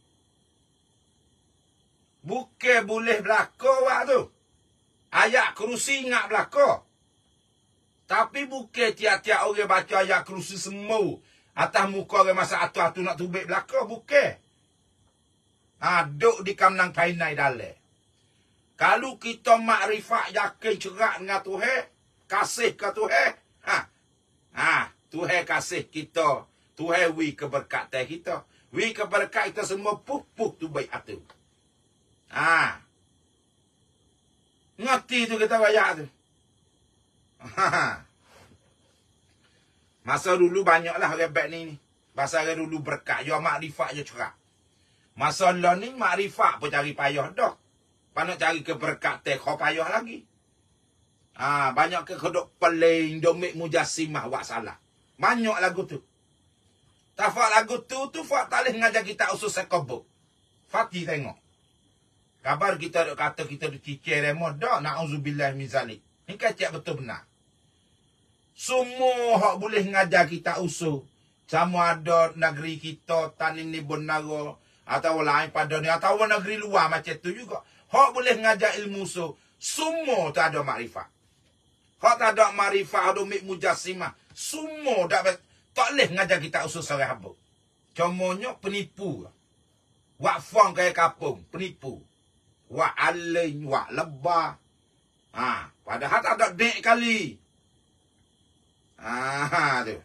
Bukan boleh belakang awak tu. Ayat kerusi ingat belakang. Tapi bukan tiap-tiap orang baca ayat kerusi semua. Atas muka orang masa atu-atu nak tubik belakang. Bukan. Duk di kamnang painai dalam. Kalau kita makrifat yakin cerak dengan Tuhan. Kasih ke Tuhan. Tuhan kasih kita. Tuhan wi keberkatan kita. Wi keberkatan kita semua pup-pup tubik atu. Ngerti tu kita bayak tu. Masa dulu banyaklah rebet ni. Masa dulu berkat. Ya makrifat je cerak. Masa lah ni makrifat pun cari payah dah. Panak cari keberkatan kau payah lagi. Banyak ke kedok peling. Domik mujassimah wak salah. Banyak lagu tu. Tafak lagu tu fak talih ngajar kita usus sekobok. Fatih tengok. Kabar kita duk kata kita duk cicir remo dah. Na'udzubillah min zalik. Ni kacak betul benar. Semua hak boleh ngajar kita usul. Sama ada negeri kita, Tanin ni Bonara, atau lain pada ni, atau negeri luar macam tu juga. Hak boleh ngajar ilmu usul. Semua tak ada makrifat. Hak tak ada makrifat, ada mik mujassimah. Semua tak boleh ngajar kita usul seorang habuk. Contohnya penipu. Wak fong kaya kapung, penipu. Wak aling, wak lebah. Padahal tak ada dek kali. Tu.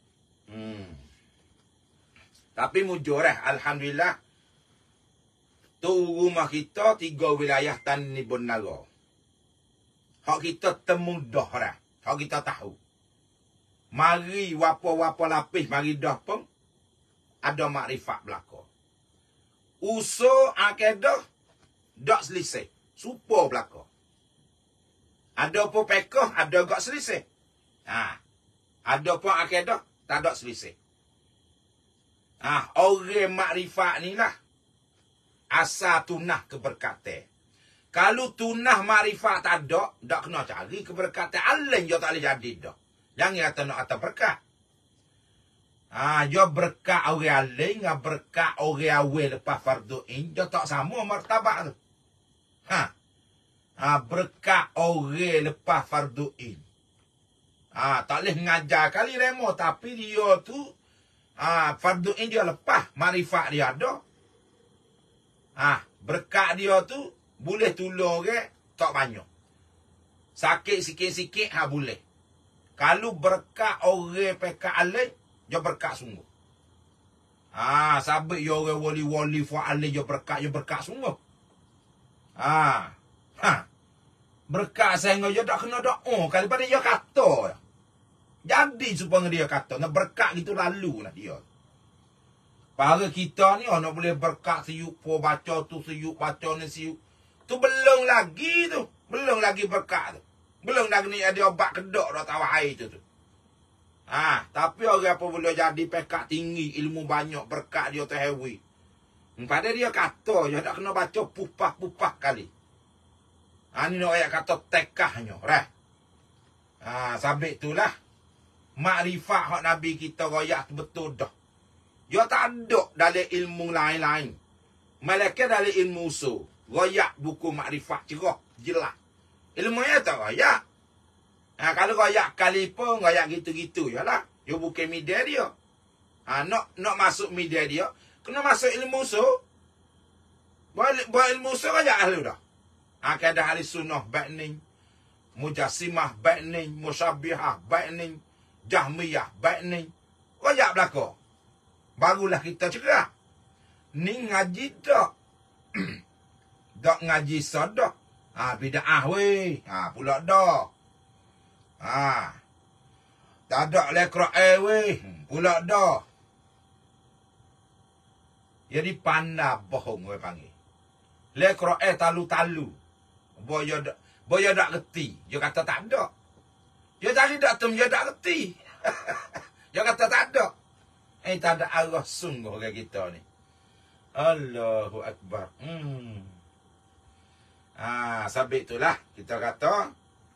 Tapi mujur Alhamdulillah. Tu rumah kita 3 wilayah Tan Nibun Nara. Hak kita temu dah dah. Hak kita tahu. Mari wapa-wapa lapis mari dah pun ada makrifat belaka. Usul akidah dak selisih. Supo belaka. Ada pun pekah, ada gak selisih. Ada pun akidah, tak ada selisih. Orang makrifat ni lah asal tunah keberkatan. Kalau tunah makrifat tak ada, tak kena cari keberkatan. Aleng je tak boleh jadi dah. Jangan kata nak kata berkat. Jo berkat orang aleng, berkat orang awal lepas fardu in, jo tak sama martabat tu. Berkat orang lepas fardu in. Tak boleh ngajar kali remo, tapi dia tu fardu in dia lepas, marifat dia ada. Berkat dia tu boleh tolong ke tak banyak. Sakit sikit-sikit boleh. Kalau berkat orang pekat alih, dia berkat sungguh. Sabit dia orang wali-wali fa alih dia berkat sungguh. Berkat sehingga dia tak kena doa kali pada dia kata. Jadi supaya dia kata nak berkat gitu lalu lah dia. Para kita ni nak boleh berkat siup po baca tu siup baca ni siup. Tu belum lagi tu. Belum lagi berkat tu. Belum lagi ni ada obat kedok dah tahu air tu. Tapi orang apa boleh jadi pekat tinggi, ilmu banyak, berkat dia terhewi. Pada dia kata dia tak kena baca pupah-pupah kali. Ni nak ayat kata tekahnya, sabit itulah makrifat hak Nabi kita royak tu betul dah. Dia tak ada dalam ilmu lain-lain. Malaikat dalam ilmu usul. Royak buku makrifat cerah, jelas. Ilmu yang tak royak. Kalau royak kali pun, royak gitu-gitu je lah. Dia bukan media dia. Nak masuk media dia, kena masuk ilmu usul. Buat ilmu usul royak ahli dah. Kaedah ahli sunnah baik ni. Mujassimah baik ni. Musyabihah baik ni. Jahmiyah baik ni. Royak belakang. Barulah kita cakap. Ni ngaji tak. Tak ngaji sadak. Bida'ah weh. Pula dah. Tak ada lekra' weh. Pula dah. Jadi pandai bohong weh panggil. Lekra' talu-talu. Boya tak reti. Dia kata tak ada. Dia cari tak tem, dia tak reti. Dia kata tak ada. Tak ada arah sungguh orang kita ni. Allahu Akbar. Sabit itulah kita kata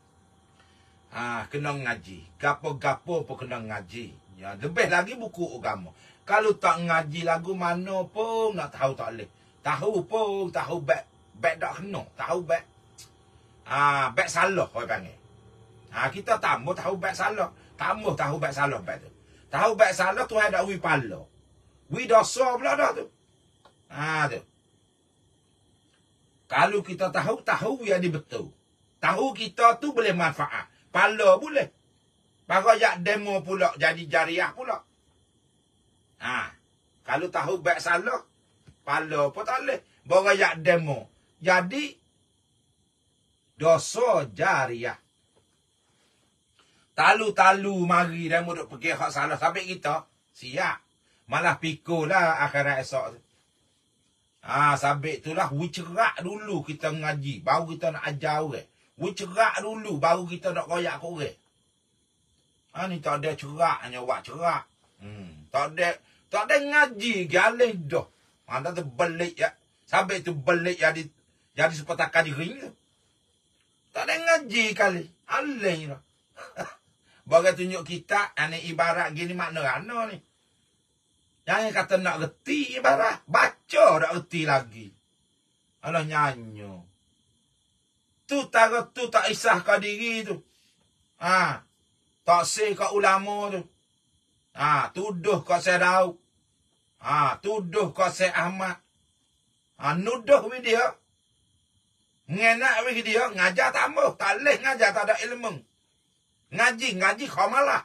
kena ngaji. Gapo-gapo pun kena ngaji. Ya, lebih lagi buku agama. Kalau tak ngaji lagu mana pun nak tahu tak boleh. Tahu pun tahu baik tak kena. Tahu baik baik salah orang panggil. Kita tambah tahu baik salah. Tambah tahu baik salah baik tu. Tahu baik salah tu ada wi pala. Wi dosa pula dah tu. Tu. Kalau kita tahu yang betul. Tahu kita tu boleh manfaat. Pala boleh. Bagai demo pula jadi jariah pula. Kalau tahu baik salah, pala pun tak boleh. Bagai demo. Jadi dosa jariah. Talu-talu mari demo duk pergi hak salah sampai kita siap. Malah pikulah akhirat esok tu. Sabit itulah cerak dulu kita ngaji. Baru kita nak ajar orang. Cerak dulu baru kita nak royak ke orang. Ni tak ada cerak, hanya buat cerak. Tak ada ngaji, galih dah. Anda tu belik ya. Sabit tu belik jadi sepetakan ring tu. Tak ada ngaji kali. Alih dah. Bagi tunjuk kita, ini ibarat gini makna-makna ni. Jangan kata nak reti ibarat. Baca tak reti lagi. Alah nyanyo. Tu tak isah ke diri tu. Tak say ke ulama tu. Tuduh ke Syed Daud. Tuduh ke Syed Ahmad. Nuduh with dia. Ngenak with dia. Ngajar tambah. Tak boleh ngajar tak ada ilmu. Ngaji khamalah.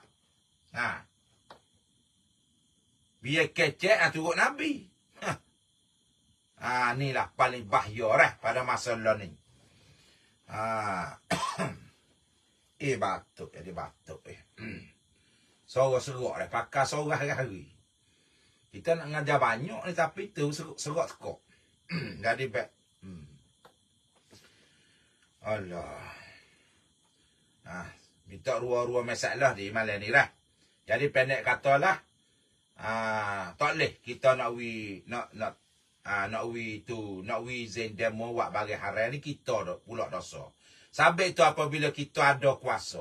Biar kecek turut Nabi. Inilah paling bahaya pada masa ni. Batuk jadi batuk. Sorok-serok pakai sorang hari-hari. Kita nak ngajar banyak ni tapi tu serok tekok. Jadi baik. Allah. Minta dua masalah di malam ni lah. Jadi pendek katalah, tak leh kita nak wi zen demo wak bagi hari ni kita dah pulak dosa. Sampai tu apabila kita ada kuasa.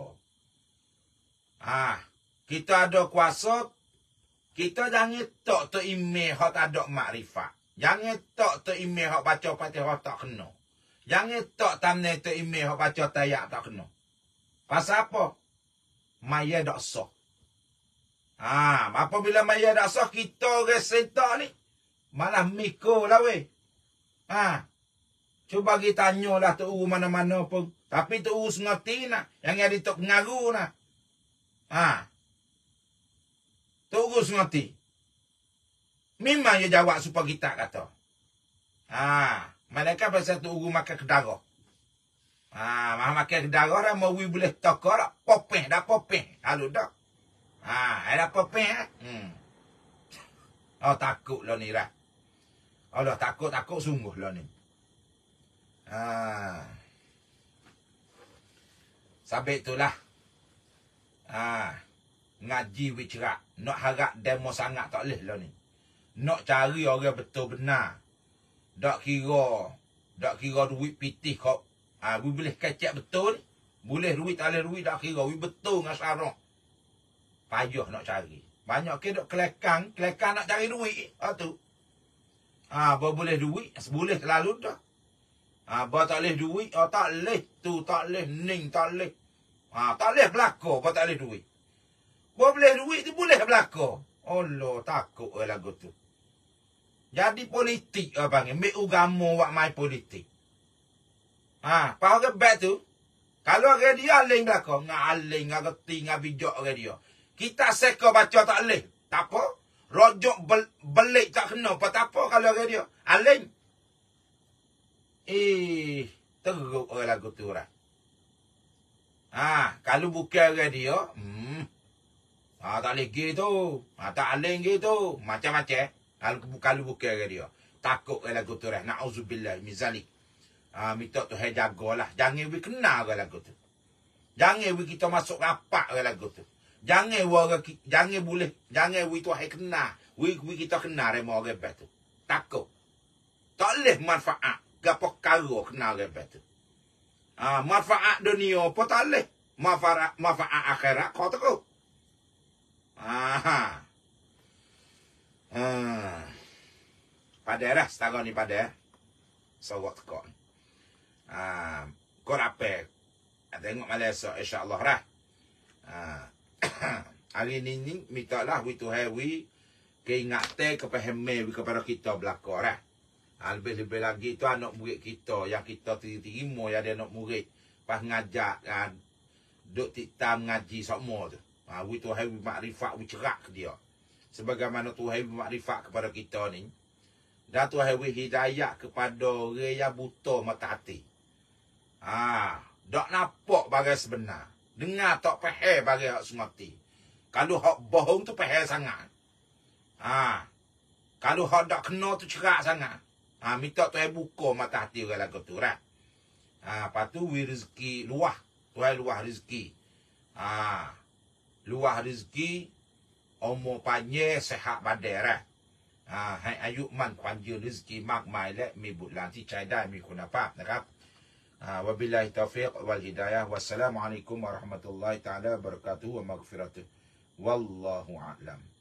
Kita ada kuasa, kita jangan tak tu email hak tak ada makrifat. Jangan tak tu email hak baca Fatihah tak kena. Jangan tak tamne tu email hak baca tayak tak kena. Pasal apa? Maya tak sah. Apabila maya tak sah, kita orang sentak ni malah mikir lah weh. Cuba kita tanya lah tu mana-mana pun. Tapi tu sengerti nak. Yang ada tu pengaru nak. Tu sengerti. Memang dia jawab supaya kita kata. Mereka pasal tu makan kedarah. Makan kedarah dah mau boleh tokor dah popeh lalu dah. Ada popeh takut lah ni lah. Allah takut sungguh lah ni. Sampai itulah. Ngaji wicerak. Nak harap demo sangat tak boleh lah ni. Nak cari orang betul benar. Tak kira duit pitih kau. Boleh kecek betul. Boleh duit, tak boleh duit, tak kira. Betul dengan syarak. Payah nak cari. Banyak ke dok kelekang nak cari duit. Tu. Boleh duit, boleh selalu dah. Tak boleh duit, tak boleh tu, tak boleh ning, tak boleh. Tak boleh belakang, tak boleh duit. Boleh duit tu boleh belakang. Allah, takut lagu tu. Jadi politik panggil, ambil agama buat main politik. Faham ke bet tu? Kalau orang dia aling belakang, aling, ngerti, bijak orang dia. Kita seka baca tak boleh. Tak apa. Rojok belik tak kena. Tak apa kalau orang dia. Aling. Teruk orang lagu tu lah. Kalau bukan orang dia, tak boleh gitu. Tak aling gitu. Macam-macam. Kalau bukan orang dia. Takut orang lagu tu lah. Na'udzubillah min zalik. Minta Tuhan jagalah. Jangan we kenal orang lagu tu. Jangan we kita masuk rapat orang lagu tu. Jangan we Tuhan kenal. We kita kenal rema orang tu. Takut. Tak boleh manfaat. Gapo karo kenal orang tu. Manfaat dunia pun tak boleh. Manfaat akhirat kau tahu. Pada dah setara ni pada. Sorok tekok. Kau apa? Tengok Malaysia insya-Allah dah. Hari ni minta lah we Tuhan we keingatan kepahaman kepada kita belaka dah. Lebih-lebih lagi tu anak murid kita yang kita terima yang ada anak murid pas ngajak duk tiktam ngaji semua tu. We Tuhan we makrifat we cerak ke dia. Sebagaimana Tuhan we makrifat kepada kita ni. Dan Tuhan we hidayah kepada orang yang buta mata hati. Tak nampak bagai sebenar. Dengar tak faham bagai hak semati. Kalau hak bohong tu faham sangat. Kalau hak tak kena tu cerak sangat. Minta Tuhan buka mata hati orang lagu tu lah. Lepas tu we rezeki luah. Tuhan luah rezeki. Luah rezeki. Umur panjang sehat badan lah. Hai อายุมั่นขวัญยืนริสกีมากมายและมีบุตรหลานที่ใช้ได้มีคุณภาพนะครับวะบิลลาฮิตอฟิกวัลฮิดายะฮ์วัสสลามุอะลัยกุมวะเราะห์มะตุลลอฮิตะอาลาบะเราะกาตุฮ์วะมัฆฟิเราะตุฮ์วัลลอฮุอะลัม